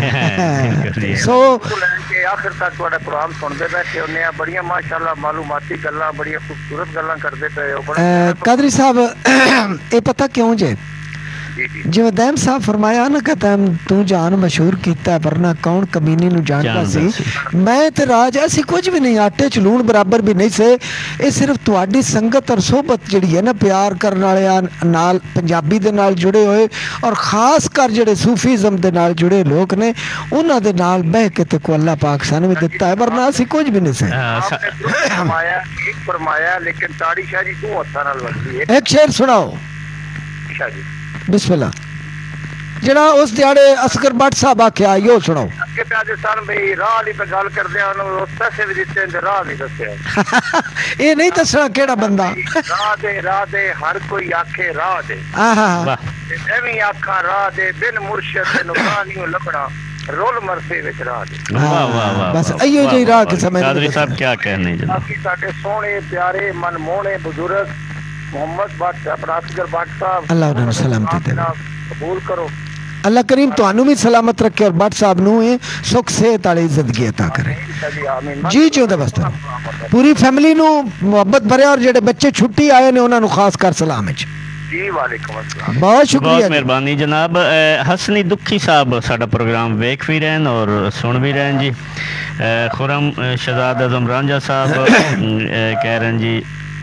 ਜਾਂਦੇ। ਸੋ ਲੈਣ ਕੇ ਆਖਿਰ ਤੱਕ ਤੁਹਾਡਾ ਪ੍ਰੋਗਰਾਮ ਸੁਣਦੇ ਬੈਠੇ ਹੁੰਦੇ ਆ। ਬੜੀਆਂ ਮਾਸ਼ਾਅੱਲਾ ਮਾਲੂਮਾਤੀ ਗੱਲਾਂ, ਬੜੀਆਂ ਖੂਬਸੂਰਤ ਗੱਲਾਂ ਕਰਦੇ ਪਏ ਹੋ। कादरी साहब ये पता क्यों जे जिवें दैम साहब फरमाया ना कि तू जान मशहूर कीता वरना कौन कमीनी नू जानदा सी। मैं ते राज ऐसी कुछ भी नहीं, आटे च लूण बराबर भी नहीं से। ये सिर्फ तुहाडी संगत और सोहबत जिहड़ी है ना, प्यार करन वाले नाल पंजाबी दे नाल जुड़े होए और खास कर जिहड़े सूफीज़म दे नाल जुड़े लोग ने उन्हां दे नाल बह के ते को अल्लाह पाक सानू भी दिता है, वरना असी कुछ भी नहीं से। फरमाया लेकिन ताड़ी शाह जी तू हत्थां नाल वरदी है। एक शेर सुनाओ शाह जी बिस्मिल्लाह, जड़ा उस दिहाड़े असगर भट्ट साहब आख्या यो सुनाओ। अगे प्यादे सन भाई राह दी पे गल करदे आ, उन्होंने पैसे भी दिते ते राह नहीं दस्या। ये नहीं दसना केड़ा बंदा। राह दे हर कोई आखे राह दे, आहा एवं आखा राह दे बिन मुर्शिद ते नुरानी लभना रोल मरसे विच राह दे। वाह वाह वाह बस अयो जी राह के समय कादरी साहब क्या कहने जनाब। बाकी साडे सोहणे प्यारे मनमोहणे बुजुर्ग मोहम्मद भट्ट अपना असगर भट्ट साहब, अल्लाह उन्हें सलामती दे, कबूल करो। अल्लाह करीम तुहानू भी सलामत रखे और भट्ट साहब नू सुख सेहत वाली जिंदगी अता करे। जी जी दे वास्ते पूरी फैमिली नू मोहब्बत भरे और जेडे बच्चे छुट्टी आए ने उन्हां नू खास कर सलाम है जी। वालेकुम अस्सलाम, बहुत शुक्रिया, बहुत मेहरबानी जनाब। हसनी दुखी साहब साडा प्रोग्राम वेख भी रहन और सुन भी रहन जी। खुरम शहजाद आजम रांझा साहब कह रहे हैं जी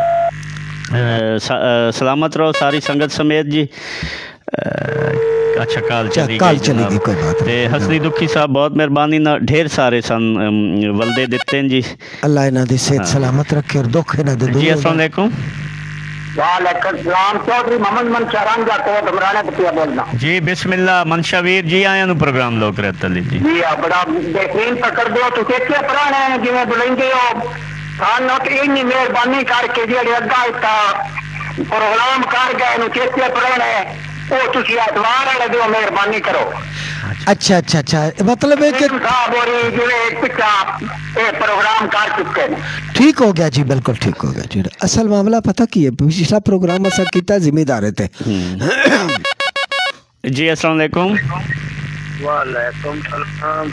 सलामत रहो सारी संगत समेत जी। अच्छा काल चली गई कोई बात नहीं। हसनी दुखी साहब बहुत मेहरबानी ना ढेर सारे सन वलदे दिते हैं जी। अल्लाह इन्हां दी सेहत सलामत रखे और दुख इन्हां दे दूर। जी अस्सलाम वालेकुम। वालेकुम सलाम, चौधरी मोहम्मद मनशा रांझा कोट अमराना पतिया बोलना जी। बिस्मिल्लाह मनशा वीर जी आया नु प्रोग्राम लोक रहता ली जी। जी बड़ा बेहतरीन पकड़ दो तो कितने पुराने जिवें बुलेंगे हो सानू तो इन्नी मेहरबानी करके जेड़े अग्गा इतना प्रोग्राम कर गए नु कितने पुराने ओ तुसी एतवार वाले दो मेहरबानी करो। अच्छा अच्छा अच्छा, मतलब है कि साहब और जो पिछा ये प्रोग्राम कर चुके हैं। ठीक हो गया जी, बिल्कुल ठीक हो गया जी। असल मामला पता की है, पिछला प्रोग्राम असा किया जिम्मेदार थे। जी अस्सलाम वालेकुम। वालेकुम सलाम।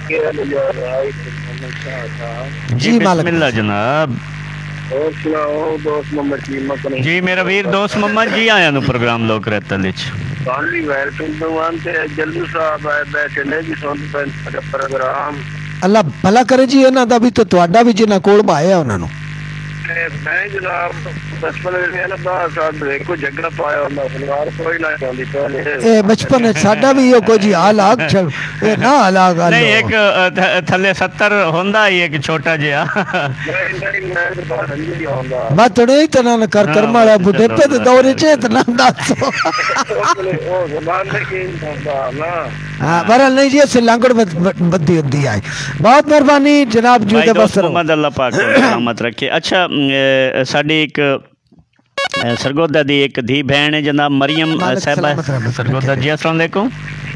जी बिस्मिल्लाह जनाब। और सुनाओ दोस्त मोहम्मद जी मकने जी मेरा वीर दोस्त मोहम्मद जी आया नु प्रोग्राम लोक रतल विच काली वेलकम भगवान ते जल्लू साहब आए बैठे ने जी सुन पे प्रोग्राम। अल्लाह भला करे जी, इन्हां दा भी तो तुहाडा भी जिन्हां कोल भाया उन्हां नु मैं जनाब बचपन में ना बाहर साहब को झगड़ा पाया और सलवार कोई ना चलती पहले ए बचपन में साडा भी यो कोई हाल आग छल ए ना हालाग हाल नहीं एक थल्ले 70 होंदा ही एक छोटा जिहा नहीं मैं तो बाहर नहीं आऊंगा बात तो नहीं तना न कर कर्माला बुढ़े पे तो दौरे चे तना दासो ओ जबान में की ना। हां बहरहाल नहीं जी, से लांगड़ बद्दी होती है। बहुत मेहरबानी जनाब जी दे बसर मोहम्मद अल्लाह पाक सलामत रखे। अच्छा साडी एक सरगोदा दी एक धी बहन है जनाब मरियम साहिबा सरगोदा जी। अस्सलाम वालेकुम।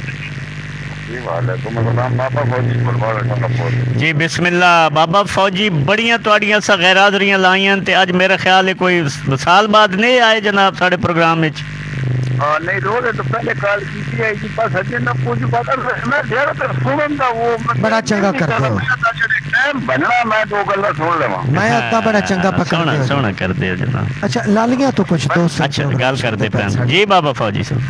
जी वालेकुम अस्सलाम। बाबा फौजी बोल जी बिस्मिल्लाह। बाबा फौजी बड़ियां तुहाडियां सा गैरादरियां लाइयां ते अज मेरा ख्याल है कोई साल बाद नहीं आए जनाब साडे प्रोग्राम विच। हां नहीं रोज तो पहले कॉल की थी जी बस अजे ना पूछ बात मैं देर तक सुनन दा वो बड़ा चंगा करते हो टाइम बनना मैं दो गल्ला सुन लेवा मैं इतना बड़ा चंगा पकड़ सोना दे सोना कर दे जनाब। अच्छा लालियां तो कुछ दोस्त अच्छा गल कर दे पैन जी बाबा फौजी साहब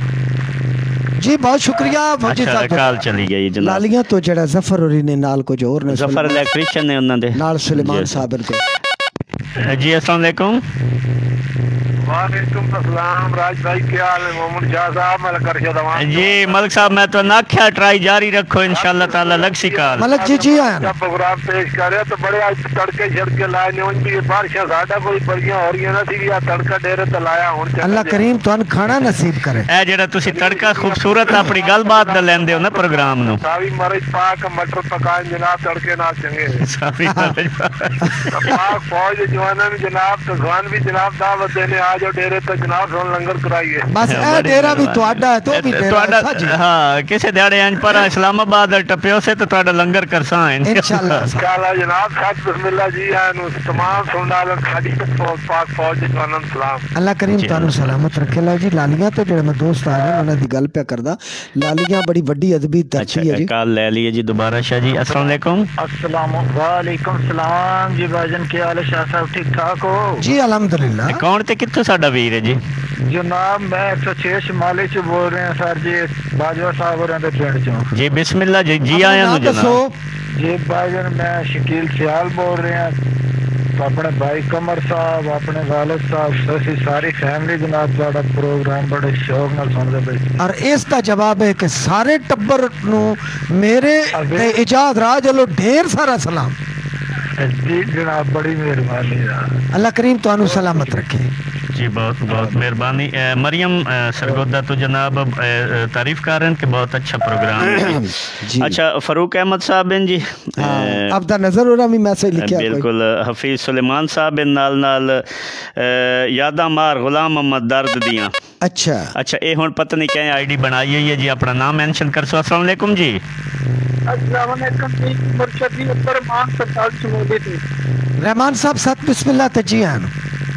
जी बहुत शुक्रिया फौजी अच्छा साहब। काल चली गई जनाब। लालियां तो जड़ा जफर होरी ने नाल कुछ और ने जफर इलेक्ट्रिशियन ने उन्हां दे नाल सुलेमान साहब के। जी अस्सलाम वालेकुम। वालेकुम अस्सलाम। राज भाई क्या हाल है? मोहम्मद शाह साहब मलक अरशद अमान जी मलिक साहब मैं तो नाख्या ट्राई जारी रखो इंशाल्लाह ताला लग सिकाल। मलक जी जी आया जब प्रोग्राम पेश करे तो बड़े आज तड़के छड़के लाए ने उन भी बारिशां साडा कोई बड़ियां हो रही ना सी या तड़का डेरे ते लाया हुन अल्लाह करीम तुहान खाना नसीब करे। ए जेड़ा तुसी तड़का खूबसूरत अपनी गलबात दा लेंदे हो ना प्रोग्राम नु सावी मरज पाक मटर पकाए जनाब तड़के नाल चंगे सावी पाक फौज जवाना ने जनाब तो जवान भी जनाब दावत देने आ जाओ डेरे तो जनाब सोन लंगर कराइए। बस ए डेरा भी तुहाडा है तो भी डेरा तुहाडा हां किसे दिहाड़े अंज पर इस्लामाबाद टपियो से तो तुहाडा लंगर करसा है इंशाल्लाह। काला जनाब खास बिस्मिल्लाह जी आनु तमाम सुनदालन खादी पाक फौज जवाना सलाम। अल्लाह करीम तुहानू सलामत रखे। ला जी लालियां तो जेड़े मैं दोस्त आ रहे उन्हां दी गल पे करदा। लालियां बड़ी वड्डी अदबी धरती है जी। कॉल ले लिए जी दोबारा शाह जी। अस्सलाम वालेकुम। अस्सलाम वालेकुम सलाम जी भाईजान क्या हाल है शाह साहब ठीक ठाक हो? जी अल्हम्दुलिल्लाह। कौन ते कित्थों साडा वीर है जी? जनाब मैं 106 शिमाली से बोल रहे हैं सर जी बाजवा साहब और पिंड चो। जी बिस्मिल्लाह जी जी आया नु जनाब। जी भाईजान मैं शकील सियाल बोल रहे हैं अपने भाई कमर साहब अपने वालिद साहब असि सारी फैमिली जनाब तुहाडा प्रोग्राम बड़े शौक नाल सुनदे पए और इसका जवाब है कि सारे टब्बर नु मेरे ते इजाद राज वालों ढेर सारा सलाम। जी जनाब बड़ी मेहरबानी अल्लाह करीम तुहानू सलामत रखे। जी बहुत बहुत मेहरबानी। मरियम सरगोदा तो जनाब तारीफ कर रहे हैं कि बहुत अच्छा प्रोग्राम है। अच्छा फरूक अहमद साहब हैं जी अब दा नजर हो रहा भी मैसेज लिखा बिल्कुल। हफीज सुलेमान साहब हैं नाल नाल यादा मार गुलाम मोहम्मद दर्द दियां। अच्छा अच्छा ये हुन पता नहीं क्या आईडी बनाई हुई है जी अपना नाम मेंशन कर सो। अस्सलाम वालेकुम जी। अस्सलाम वालेकुम जी मुर्शद जी रहमान सरकार चमोदी थे रहमान साहब सत बिस्मिल्लाह ते जी आन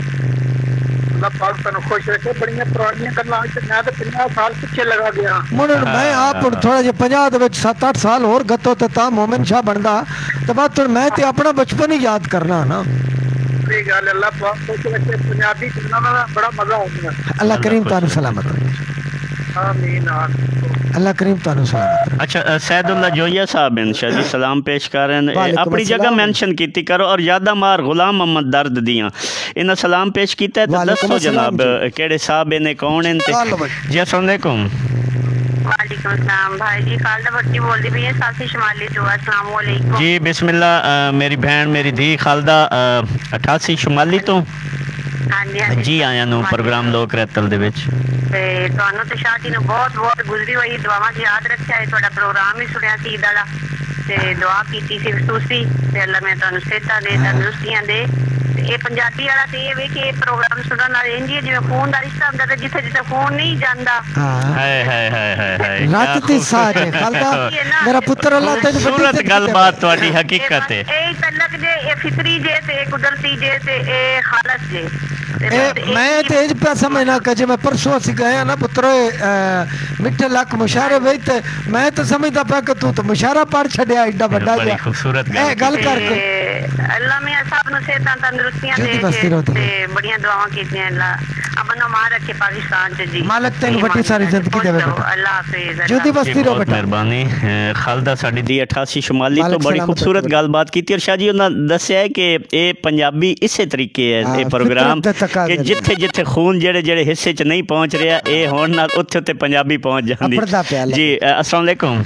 अल्लाह पाक तनु खुश रखे। बड़ियां पुरानियां गल्लां मैं तो 50 साल पीछे लगा गया मुन मैं आप थोड़ा जे 50 दे विच 7-8 साल और गतो ते ता मोमिन शाह बनदा ते बात मैं ते अपना बचपन ही याद करना ना। सही गल अल्लाह पाक खुश रखे। पंजाबी सुनना में बड़ा मजा आता है। अल्लाह करीम तानु सलामत रखे। आमीन अल्लाह करीम तानु सलामत। अच्छा सैदुल्लाह जोया साहब हैं शाह जी सलाम पेश कर रहे हैं अपनी जगह मेंशन कीती करो और यादा मार गुलाम मोहम्मद दर्द दियां इन्हें सलाम पेश कीता है तो दसो जनाब केड़े साहब ने कौन हैं ते। जी अस्सलाम वालेकुम। वालेकुम सलाम भाई जी खालदा भट्टी बोल दी है साथी शिमाली जो। अस्सलाम वालेकुम जी बिस्मिल्लाह मेरी बहन मेरी धी खालदा 88 शिमाली तो हाँ जी जी आया नु प्रोग्राम लोक रतल दे विच ते ਤੁਹਾਨੂੰ ਤੇ ਸ਼ਾਦੀ ਨੂੰ ਬਹੁਤ ਬਹੁਤ ਗੁਜ਼ਰੀ ਹੋਈ ਦੁਆਵਾਂ ਚ ਯਾਦ ਰੱਖਿਆ ਹੈ। ਤੁਹਾਡਾ ਪ੍ਰੋਗਰਾਮ ਹੀ ਸੁਣਿਆ ਸੀ ਈਦ ਵਾਲਾ ਤੇ ਦੁਆ ਕੀਤੀ ਸੀ ਤੁਸੀਂ ਤੇ ਅੱਲਾ ਮੈਂ ਤੁਹਾਨੂੰ ਸਿਹਤਾਂ ਦੇ ਤੰਦਰੁਸਤੀਆਂ ਦੇ। ਤੇ ਇਹ ਪੰਜਾਬੀ ਵਾਲਾ ਤੇ ਇਹ ਵੇ ਕਿ ਇਹ ਪ੍ਰੋਗਰਾਮ ਸੁਣਨ ਨਾਲ ਇੰਜ ਹੀ ਜਿਵੇਂ ਖੂਨ ਦਾ ਰਿਸ਼ਤਾ ਹੁੰਦਾ ਤੇ ਜਿੱਥੇ ਜਿੱਥੇ ਖੂਨ ਨਹੀਂ ਜਾਂਦਾ। ਹਾਏ ਹਾਏ ਹਾਏ ਹਾਏ ਹਾਏ ਰੱਤ ਦੀ ਸਾਜ ਹੈ ਖਾਲਦਾ ਮੇਰਾ ਪੁੱਤਰ ਅੱਲਾਹ ਤੈਨੂੰ ਸੂਰਤ ਗੱਲਬਾਤ ਤੁਹਾਡੀ ਹਕੀਕਤ ਹੈ। ਇਹ ਤਲਕ ਜੇ ਇਹ ਫਿਤਰੀ ਜੇ ਤੇ ਕੁਦਰਤੀ ਜੇ ਤੇ ਇਹ ਹਾਲਤ ਜੇ मैं तो ये पे समझना कि जे मैं परसों असी गए ना पुत्रो मिठे लक मुशारे वे ते मैं तो समझदा पाया कि तू तो मुशारा पढ़ छड़िया एडा बड़ा बड़ी खूबसूरत गल करके अल्लाह मियां साहब नु सेहतां तंदुरुस्तियां दे ते बड़ियां दुआवां कीतियां अल्लाह अमन मां रखे पाकिस्तान च जी। मालिक तेन बड़ी सारी जिंदगी देवे अल्लाह हाफिज जुदी बस्ती रहो बेटा मेहरबानी। खालदा साडी दी 88 शुमाली तो बड़ी खूबसूरत गलबात की और शाह जी उन्होंने दस्या है कि ये पंजाबी इसे तरीके है ये प्रोग्राम कि जिथे जिथे खून जेड़े जेड़े हिस्से च नहीं पहुंच रहा ये होने नाल उत्थे उत्थे पंजाबी पहुंच जांदी जी। अस्सलाम वालेकुम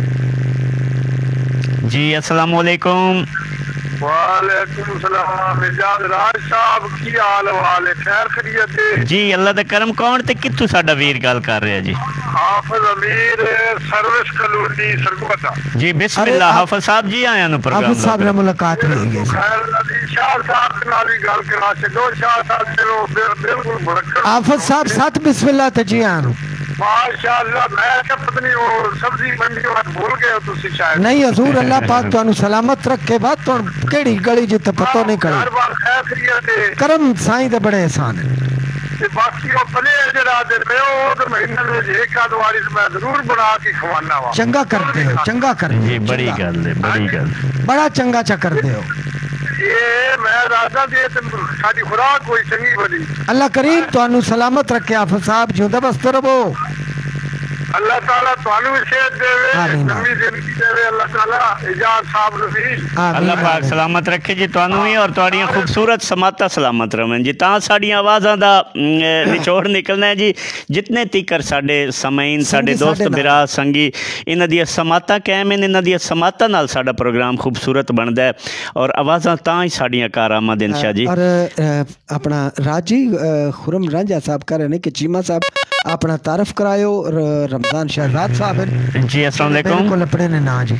जी। अस्सलाम वालेकुम। वालेकुम सलाम इजाज राज साहब की हाल वाले खैर खैरियत जी अल्लाह दा करम। कौन ते कित्थों साडा वीर गल कर रहा जी? Hafiz Amir service colony Sargodha ji. बिस्मिल्लाह हाफिज साहब जी आया नु प्रोग्राम हाफिज साहब ने मुलाकात हुई है खैर नदी शाह साहब नाल भी गल करा छो शाह साहब चलो बिल्कुल मुरक्कब हाफिज साहब सत बिस्मिल्लाह ते जी आन माशाअल्लाह। मैं क्या पत्नी और सब्जी मंडी वाल भूल गए हो तुसी शायद नहीं हजूर अल्लाह पाक तुहानू सलामत रखे बात तो केड़ी गली जिथे पतो नहीं करी हर बार खैर खैरियत है करम साईं दे बड़े एहसान है ते बाकी वो पले जरा दे मैं ओ तो महीने में एक आध वारी मैं जरूर बना के खवाना वा। चंगा करते हो चंगा करते जी बड़ी गल है बड़ी गल बड़ा चंगा चा करते हो। ये मैं राजा दे ते साडी खुराक कोई चंगी बनी अल्लाह करीम तुहानू सलामत रखे हाफिज साहब जिंदा बसते रहो। अल्लाह ताला तुहानू भी सेहत देवे लंबी जिंदगी देवे अल्लाह ताला इजाज साहब नफीस अल्लाह पाक सलामत रखे जी तुहानू भी और तुहाडियां खूबसूरत समाता सलामत रहन जी। तां साडियां आवाज़ां दा निचोड़ निकलना है जी जितने तीकर साडे समईन साडे दोस्त बिरा संगी इन्हां दी समाता कायम हैं इन्हां दी समाता नाल साडा प्रोग्राम खूबसूरत बनदा है और आवाज़ां तां ही साडियां कारआमद इन शाह जी। और अपना राजी खुरम रांझा साहब कह रहे हैं कि चीमा साहब अपना तारफ करायो रमजान शहजाद साहब जी। अस्सलाम वालेकुम। बिल्कुल अपने ने ना जी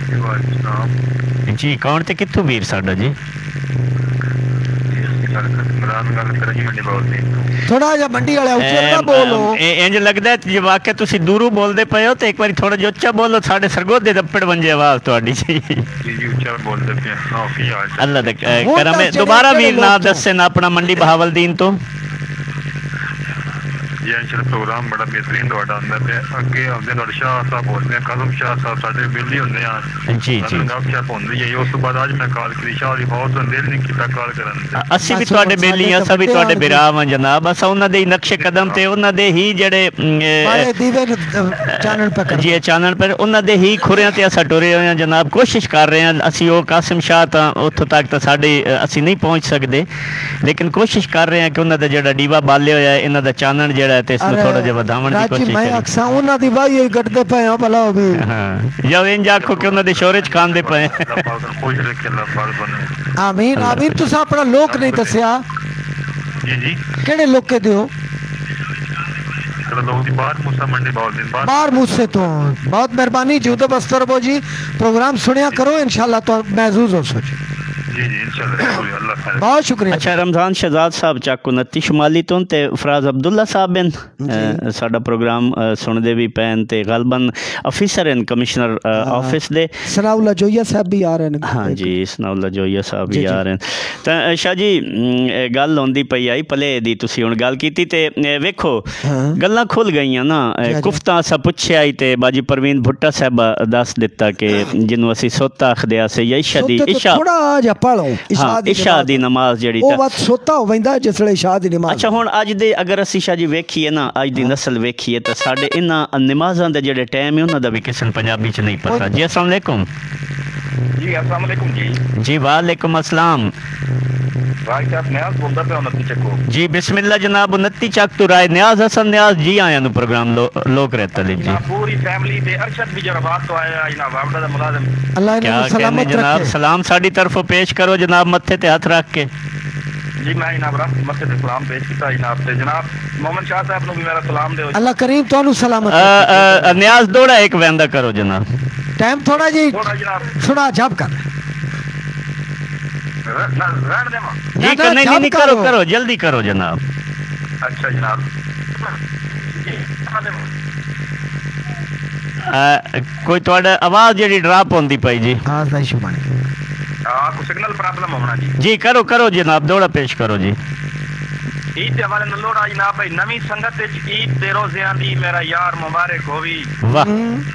जी कौन ते कित्थों वीर साडा जी? थोड़ा जा मंडी वाले उच्चा बोलो इंज लगदा है जे वाकई तुसी दूरों बोलदे पए हो ते एक बारी थोड़ा जिहा उच्चा बोलो साडे सरगोदे दप्पड़ बंजे आवाज़ तुहाडी जी जी उच्चा बोलदे पे हां की हाल अल्लाह दा करम दोबारा वीर ना दस्से ना अपना मंडी बहावलदीन तो ये प्रोग्राम बड़ा बेहतरीन ਤੁਹਾਡਾ ਹੁੰਦਾ ਤੇ ਅੱਗੇ ਆਉਂਦੇ ਨਾਲ ਸ਼ਾਹ ਸਾਹਿਬ ਬੋਲਦੇ ਕਦਮ ਸ਼ਾਹ ਸਾਹਿਬ ਸਾਡੇ ਬੇਲੀ ਹੁੰਦੇ ਆ ਜੀ ਜੀ ਗੱਪਸ਼ਪ ਹੁੰਦੀ ਹੈ ਉਸ ਤੋਂ ਬਾਅਦ ਅੱਜ ਮੈਂ ਕਾਲ ਕਰੀ ਸ਼ਾਹ ਦੀ ਬਹੁਤ ਦਿਲ ਨਹੀਂ ਕੀਤਾ ਕਾਲ ਕਰਨ ਤੇ ਅਸੀਂ ਵੀ ਤੁਹਾਡੇ ਬੇਲੀ ਆ ਸਭ ਵੀ ਤੁਹਾਡੇ ਬਿਰਾਮ ਆ ਜਨਾਬ ਅਸਾਂ ਉਹਨਾਂ ਦੇ ਨਕਸ਼ੇ ਕਦਮ ਤੇ ਉਹਨਾਂ ਦੇ ਹੀ ਜਿਹੜੇ ਬਾਰੇ ਦੀਵੇ ਚਾਨਣ ਪਕੜ ਜੀ ਚਾਨਣ ਪਰ ਉਹਨਾਂ ਦੇ ਹੀ ਖੁਰਿਆਂ ਤੇ ਅਸਾਂ ਟੁਰੇ ਹੋਏ ਆ ਜਨਾਬ ਕੋਸ਼ਿਸ਼ ਕਰ ਰਹੇ ਆ ਅਸੀਂ ਉਹ ਕਾਸਿਮ ਸ਼ਾਹ ਤਾਂ ਉੱਥੋਂ ਤੱਕ ਤਾਂ ਸਾਡੇ ਅਸੀਂ ਨਹੀਂ ਪਹੁੰਚ ਸਕਦੇ ਲੇਕਿਨ ਕੋਸ਼ਿਸ਼ ਕਰ ਰਹੇ ਆ ਕਿ ਉਹਨਾਂ ਦਾ ਜਿਹੜਾ ਡੀਵਾ ਬਾਲਿਆ ਹੋਇਆ ਇਹਨਾਂ ਦਾ ਚਾਨਣ ਜਿਹੜਾ ਤੇ ਇਸ ਨੂੰ ਥੋੜਾ ਜਿਹਾ ਵਧਾਉਣ ਦੀ ਕੋਸ਼ਿਸ਼ ਮੈਂ ਅਕਸਾ ਉਹਨਾਂ ਦੀ ਵਾਹੀ ਗੱਡਦੇ ਪਏ ਆ ਭਲਾ ਹੋਵੇ ਹਾਂ ਜਾਂ ਇੰਜ ਆਖੋ ਕਿ ਉਹਨਾਂ ਦੇ ਸ਼ੋਰੇ ਚ ਖਾਂਦੇ ਪਏ ਆਮੀਨ ਆਮੀਨ। ਤੁਸੀਂ ਆਪਣਾ ਲੋਕ ਨਹੀਂ ਦੱਸਿਆ ਜੀ ਜੀ ਕਿਹੜੇ ਲੋਕੇ ਦੇ ਹੋ? लोग दी बाहर मूसा मंडी बावलदीन बाहर मुझसे तो बहुत मेहरबानी जी उधर बस्तर बो जी प्रोग्राम सुनिया करो इंशाल्लाह तो महसूस हो सोच जी जी इंशाल्लाह अल्लाह खैर बहुत शुक्रिया। अच्छा रमजान शहजाद साहब चाकू 29 शुमाली तो ते फराज अब्दुल्ला साहब हैं साडा प्रोग्राम सुनदे भी पैन ते गलबन अफिसर हैं कमिश्नर ऑफिस दे सनाउल्ला जोया साहब भी आ रहे हैं। हाँ जी सनाउल्ला जोया साहब भी आ रहे हैं तो शाह जी गल होंदी पई आई भले दी तुसी हुण गल कीती ते वेखो गल्लां खुल गईयां ना कुफ्ता असां पुछया ही ते बाजी परवीन भुट्टा साहब दस दिता कि जिन्हों असीं सोता आखदे आसे या इशा दी इशा थोड़ा जा पढ़ो इशा दी नमाज जेड़ी ओ बात सोता हो वंदा जिसले इशा दी नमाज। अच्छा हुण अज दे अगर असीं शाह जी वेखीए ना अज दी नस्ल वेखीए तो साडे इन्हां नमाज़ां दे जेड़े टाइम है उन्हां दा भी किसी पंजाबी च नहीं पता जी। अस्सलाम वालेकुम जी अस्सलाम वालेकुम जी वालेकुम अस्सलाम भाई साहब न्याज बोलदा पे 29 चक्को जी बिस्मिल्लाह जनाब 29 चक तो राय न्याज हसन न्याज जी आया नु प्रोग्राम लोक रहता ले जी पूरी फैमिली पे अरशद भी जराबात तो आया इना वाबड़ा दा मुलाजिम अल्लाह क्या इन्हें सलामत रखे जनाब सलाम साडी तरफों पेश करो जनाब मत्थे ते हाथ रख के जी मैं इना बराबर मत्थे ते सलाम पेश कीता इना ते जनाब मोहम्मद शाह साहब नु भी मेरा सलाम दे अल्लाह करीम तुहानू सलामत रखे। न्याज दौड़ा एक वेंदा करो जनाब टाइम थोड़ा जी थोड़ा जनाब थोड़ा जब कर रहन देवा। जी नहीं करो करो जल्दी करो जनाब। अच्छा जनाब कोई थोड़ा आवाज जी ड्रॉप होंदी पई जी। हाँ सही शुभानी आपको सिग्नल प्रॉब्लम होना जी। जी करो करो जनाब दौड़ा पेश करो जी। ईद के हवाले नलोड़ा जनाब भाई नवी संगत ईद दे रोज़ियां दी मेरा यार मुबारक होवी। वाह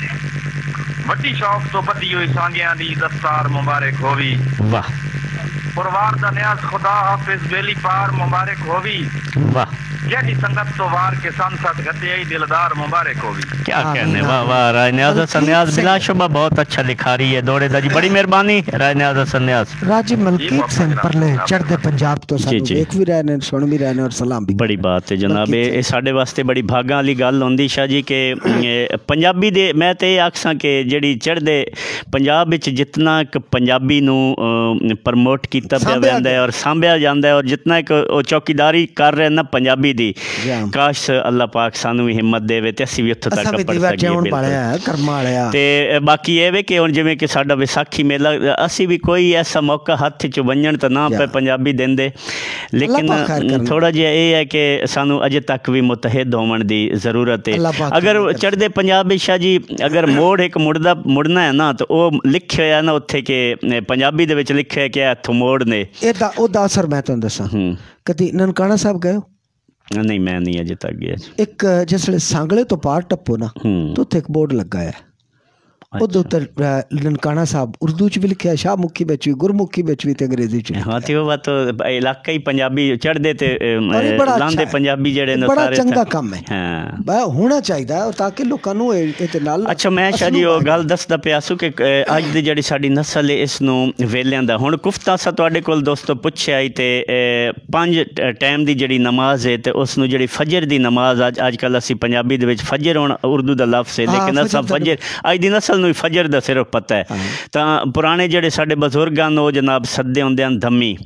वड्डी शौक तो बदी हुई सांगियां दी दस्तार मुबारक होवी। वाह परवार दा न्याज खुदा हाफिज बेली पार मुबारक होवी। वाह जेडी संगत तो वार के संसद गते आई दिलदार मुबारक होवी। क्या कहने वाह वाह राय न्याज हसन न्याज बिलाशुबा बहुत अच्छा लिखा रही है दौड़े दा जी बड़ी मेहरबानी राय न्याज हसन न्याज। राजी मलकीत सिंह परले चढ़ते पंजाब तो सानू जी। देख भी रहे ने सुन भी रहे ने और सलाम भी। बड़ी बात है जनाब ये साढ़े वास्ते बड़ी भागा वाली गल होंदी शाह जी के पंजाबी दे मैं तो ये आखसां कि जेड़ी चढ़दे पंजाब विच जितना एक पंजाबी नू प्रमोट किया पिया वैंदा है और सांभिया जाता है और जितना एक चौकीदारी कर रहे ना पंजाबी दी काश अल्लाह पाक सानू भी हिम्मत देवे ते असीं भी उत्थे तक पढ़ सकीए। ते बाकी ये वे कि हुण जिवें कि साडा विसाखी मेला असीं भी कोई ऐसा मौका हत्थ च वंजण तो ना पे पंजाबी देंदे लेकिन थोड़ा जिहा ये है कि सानू अजे तक भी मुतहद होवन दी ज़रूरत है। अगर चढ़दे पंजाब शाह जी अगर मोड़ एक मुड़ना है ना तो वो लिखे होया ना उत्थे कि पंजाबी दे विच लिखे कि हत्थ मोड़ ने ओदा असर मैं तुहानू दसां कदी ननकाना साहब गए? नहीं मैं नहीं अजे तक गया। एक जिसले सांगले तो पार टप्पो ना तो उत्थे एक बोर्ड लगा है ਉਹਦੇ ਉੱਤੇ ਨਨਕਾਣਾ ਸਾਹਿਬ ਉਰਦੂ ਚ ਵੀ ਲਿਖਿਆ ਸ਼ਾਹਮੁਖੀ ਵਿੱਚ ਵੀ ਗੁਰਮੁਖੀ ਵਿੱਚ ਵੀ ਤੇ ਅੰਗਰੇਜ਼ੀ ਚ। ਹਾਂ ਤੇ ਉਹ ਬਾਤ ਇਲਾਕਾ ਹੀ ਪੰਜਾਬੀ ਚੜਦੇ ਤੇ ਲਾਂਦੇ ਪੰਜਾਬੀ ਜਿਹੜੇ ਨੇ ਬੜਾ ਚੰਗਾ ਕੰਮ ਹੈ। ਹਾਂ ਬਾ ਹੋਣਾ ਚਾਹੀਦਾ ਤਾਂ ਕਿ ਲੋਕਾਂ ਨੂੰ ਇਹਦੇ ਨਾਲ। ਅੱਛਾ ਮੈਂ ਸ਼ਾਹ ਜੀ ਉਹ ਗੱਲ ਦੱਸਦਾ ਪਿਆ ਸੂ ਕਿ ਅੱਜ ਦੀ ਜਿਹੜੀ ਸਾਡੀ ਨਸਲ ਹੈ ਇਸ ਨੂੰ ਵੇਲਿਆਂ ਦਾ ਹੁਣ ਕੁਫਤਾ ਸਾ ਤੁਹਾਡੇ ਕੋਲ ਦੋਸਤੋ ਪੁੱਛਿਆ ਤੇ 5 ਟਾਈਮ ਦੀ ਜਿਹੜੀ ਨਮਾਜ਼ ਹੈ ਤੇ ਉਸ ਨੂੰ ਜਿਹੜੀ ਫਜਰ ਦੀ ਨਮਾਜ਼ ਅੱਜ ਕੱਲ ਅਸੀਂ ਪੰਜਾਬੀ ਦੇ ਵਿੱਚ ਫਜਰ ਹੁਣ ਉਰਦੂ ਦਾ ਲਫ਼ਜ਼ ਹੈ ਲੇਕਿਨ ਅਸਾਂ ਫਜਰ ਅੱਜ ਦੀ ਨਸਲ फजर दा सिर्फ पता है तो पुराने जेडे साडे बजुर्ग वो जनाब सदे होंदे हैं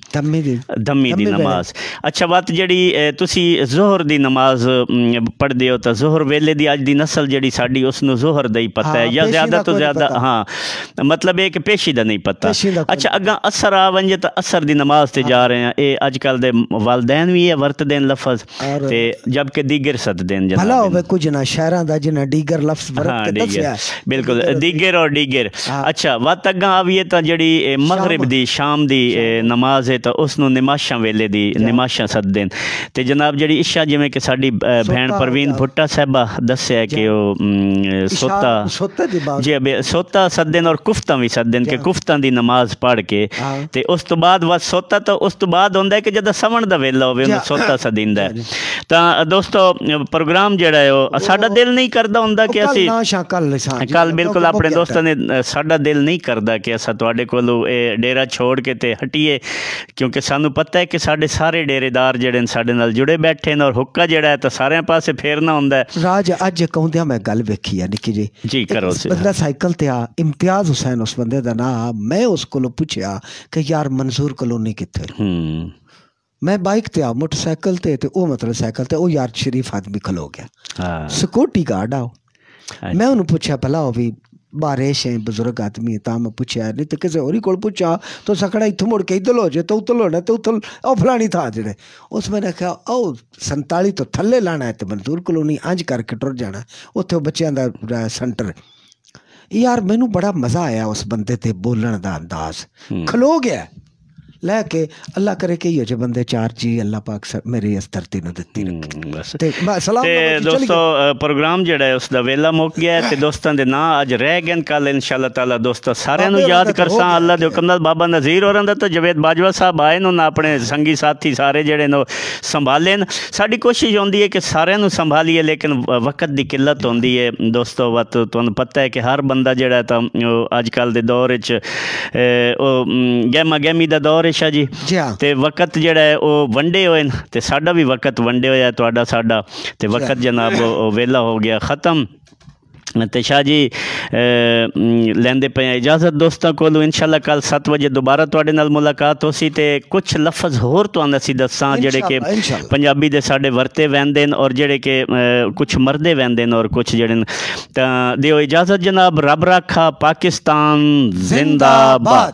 धम्मी दी नमाज। अच्छा बात जेडी तुसी जोहर दी नमाज पढ़दे हो तो जोहर वेले दी अज दी नस्ल जेडी साडी उसनू जोहर दा ही पता है या ज़्यादा तो ज़्यादा हाँ मतलब एक पेशी दा नहीं पता। अच्छा अगा असर आ वंजे तो असर दी नमाज ते जा रहे हैं ये अजकल दे वालदैन भी है वरतदे लफज ते जबकि दीगर सददे भला होवे कुछ ना शहरां दा जिन्ना दीगर लफ्ज वरत के दसया बिल्कुल दीगर और डीगर। अच्छा वत अगा आवीए तो जी मगरिब दी शाम दी नमाज है तो उसनू निमाशा वेले दी निमाशा सददे ते जनाब जी इशा जिमें कि साडी भैन परवीन भुट्टा साहबा दस्या कि सोता जी सोता सददे और कुफ्ता भी सददे कि कुफ्ता दी नमाज पढ़ के ते उस तो बाद बस सोता तो उस तो बाद होंदा है कि जद सवण दा वेला होवे उन्हें सोता सदींदा है। तो दोस्तों प्रोग्राम जेड़ा है साडा दिल नहीं करदा हुंदा कि असी कल बिल्कुल अपने दोस्तों ने साडा दिल नहीं करता कि असा तुहाडे कोलों डेरा छोड़ के ते हटीए क्योंकि सानू पता है कि साडे सारे डेरेदार जेडे साडे नाल जुड़े बैठे हैं और हुक्का जेड़ा है तो सारे पासे फेरना हुंदा है। राज अज कहंदियां मैं गल वेखी है निक्की जी करो बंदा साइकिल ते आ इम्तियाज हुसैन उस बंदे दा नाम मैं उस कोलों पुछया कि यार मंजूर कॉलोनी कित्थे मैं बाइक ते आ मोटरसाइकिल ते ओ मतलब साइकिल ते ओ यार शरीफ आदमी खलो गया सिक्योरिटी गार्ड आओ मैं उन्होंने पूछा भला हो भी बारिश है बुजुर्ग आदमी ता मैं पूछा नहीं तो किसी होरी को पूछा तो सकड़ा इत्थों मुड़ के इधर हो जाए तो उतल होना तो उतल ओ फलानी था जेड़े उस मैंने कहा ओ 47 तो थल्ले लाना है तो मंजूर कॉलोनी अंज करके टुर जाना उत्थे बच्चों का सेंटर। यार मैनू बड़ा मज़ा आया उस बंदे ते बोलण दा अंदाज खलो गया लैके अल्लाह करे कि ये जो बंदे चार जी अल्लाह पाक मेरी इस धरती ने दित्ती दोस्तों प्रोग्राम जेड़ा है उसका वेला मुक गया है दोस्तों के नाम अज रह गए कल इंशाअल्लाह ताला दोस्तों सारे याद करसा अल्लाह के हुक्म नाल बाबा नज़ीर होरां दा तो जवेद बाजवा साहब आए न अपने संगी साथी सारे जेड़े नो संभाले न साडी कोशिश होंदी है कि सारे संभालीए लेकिन वक्त की किल्लत होंदी है दोस्तों वत तुहानूं पता है कि हर बंदा जेड़ा तो अजकल के दौर गहमा गहमी का दौर शाह जी ते वक्त जेड़ा है वो वंडे होए ते साडा भी वक्त वंडे होया तुहाडा साडा ते वक्त जनाब वेला हो गया ख़त्म ते शाह जी लेंदे पे इजाज़त दोस्तों को इंशाल्लाह कल 7 बजे दोबारा तुहाडे नाल मुलाकात होसी ते कुछ लफ्ज़ होर तुहानूं असीं दस्सां जेड़े कि पंजाबी दे साडे वरते वैंदे और जेड़े कि कुछ मरदे वैंदे और कुछ जेड़े तां दिओ इजाज़त जनाब रब राखा पाकिस्तान जिंदाबाद।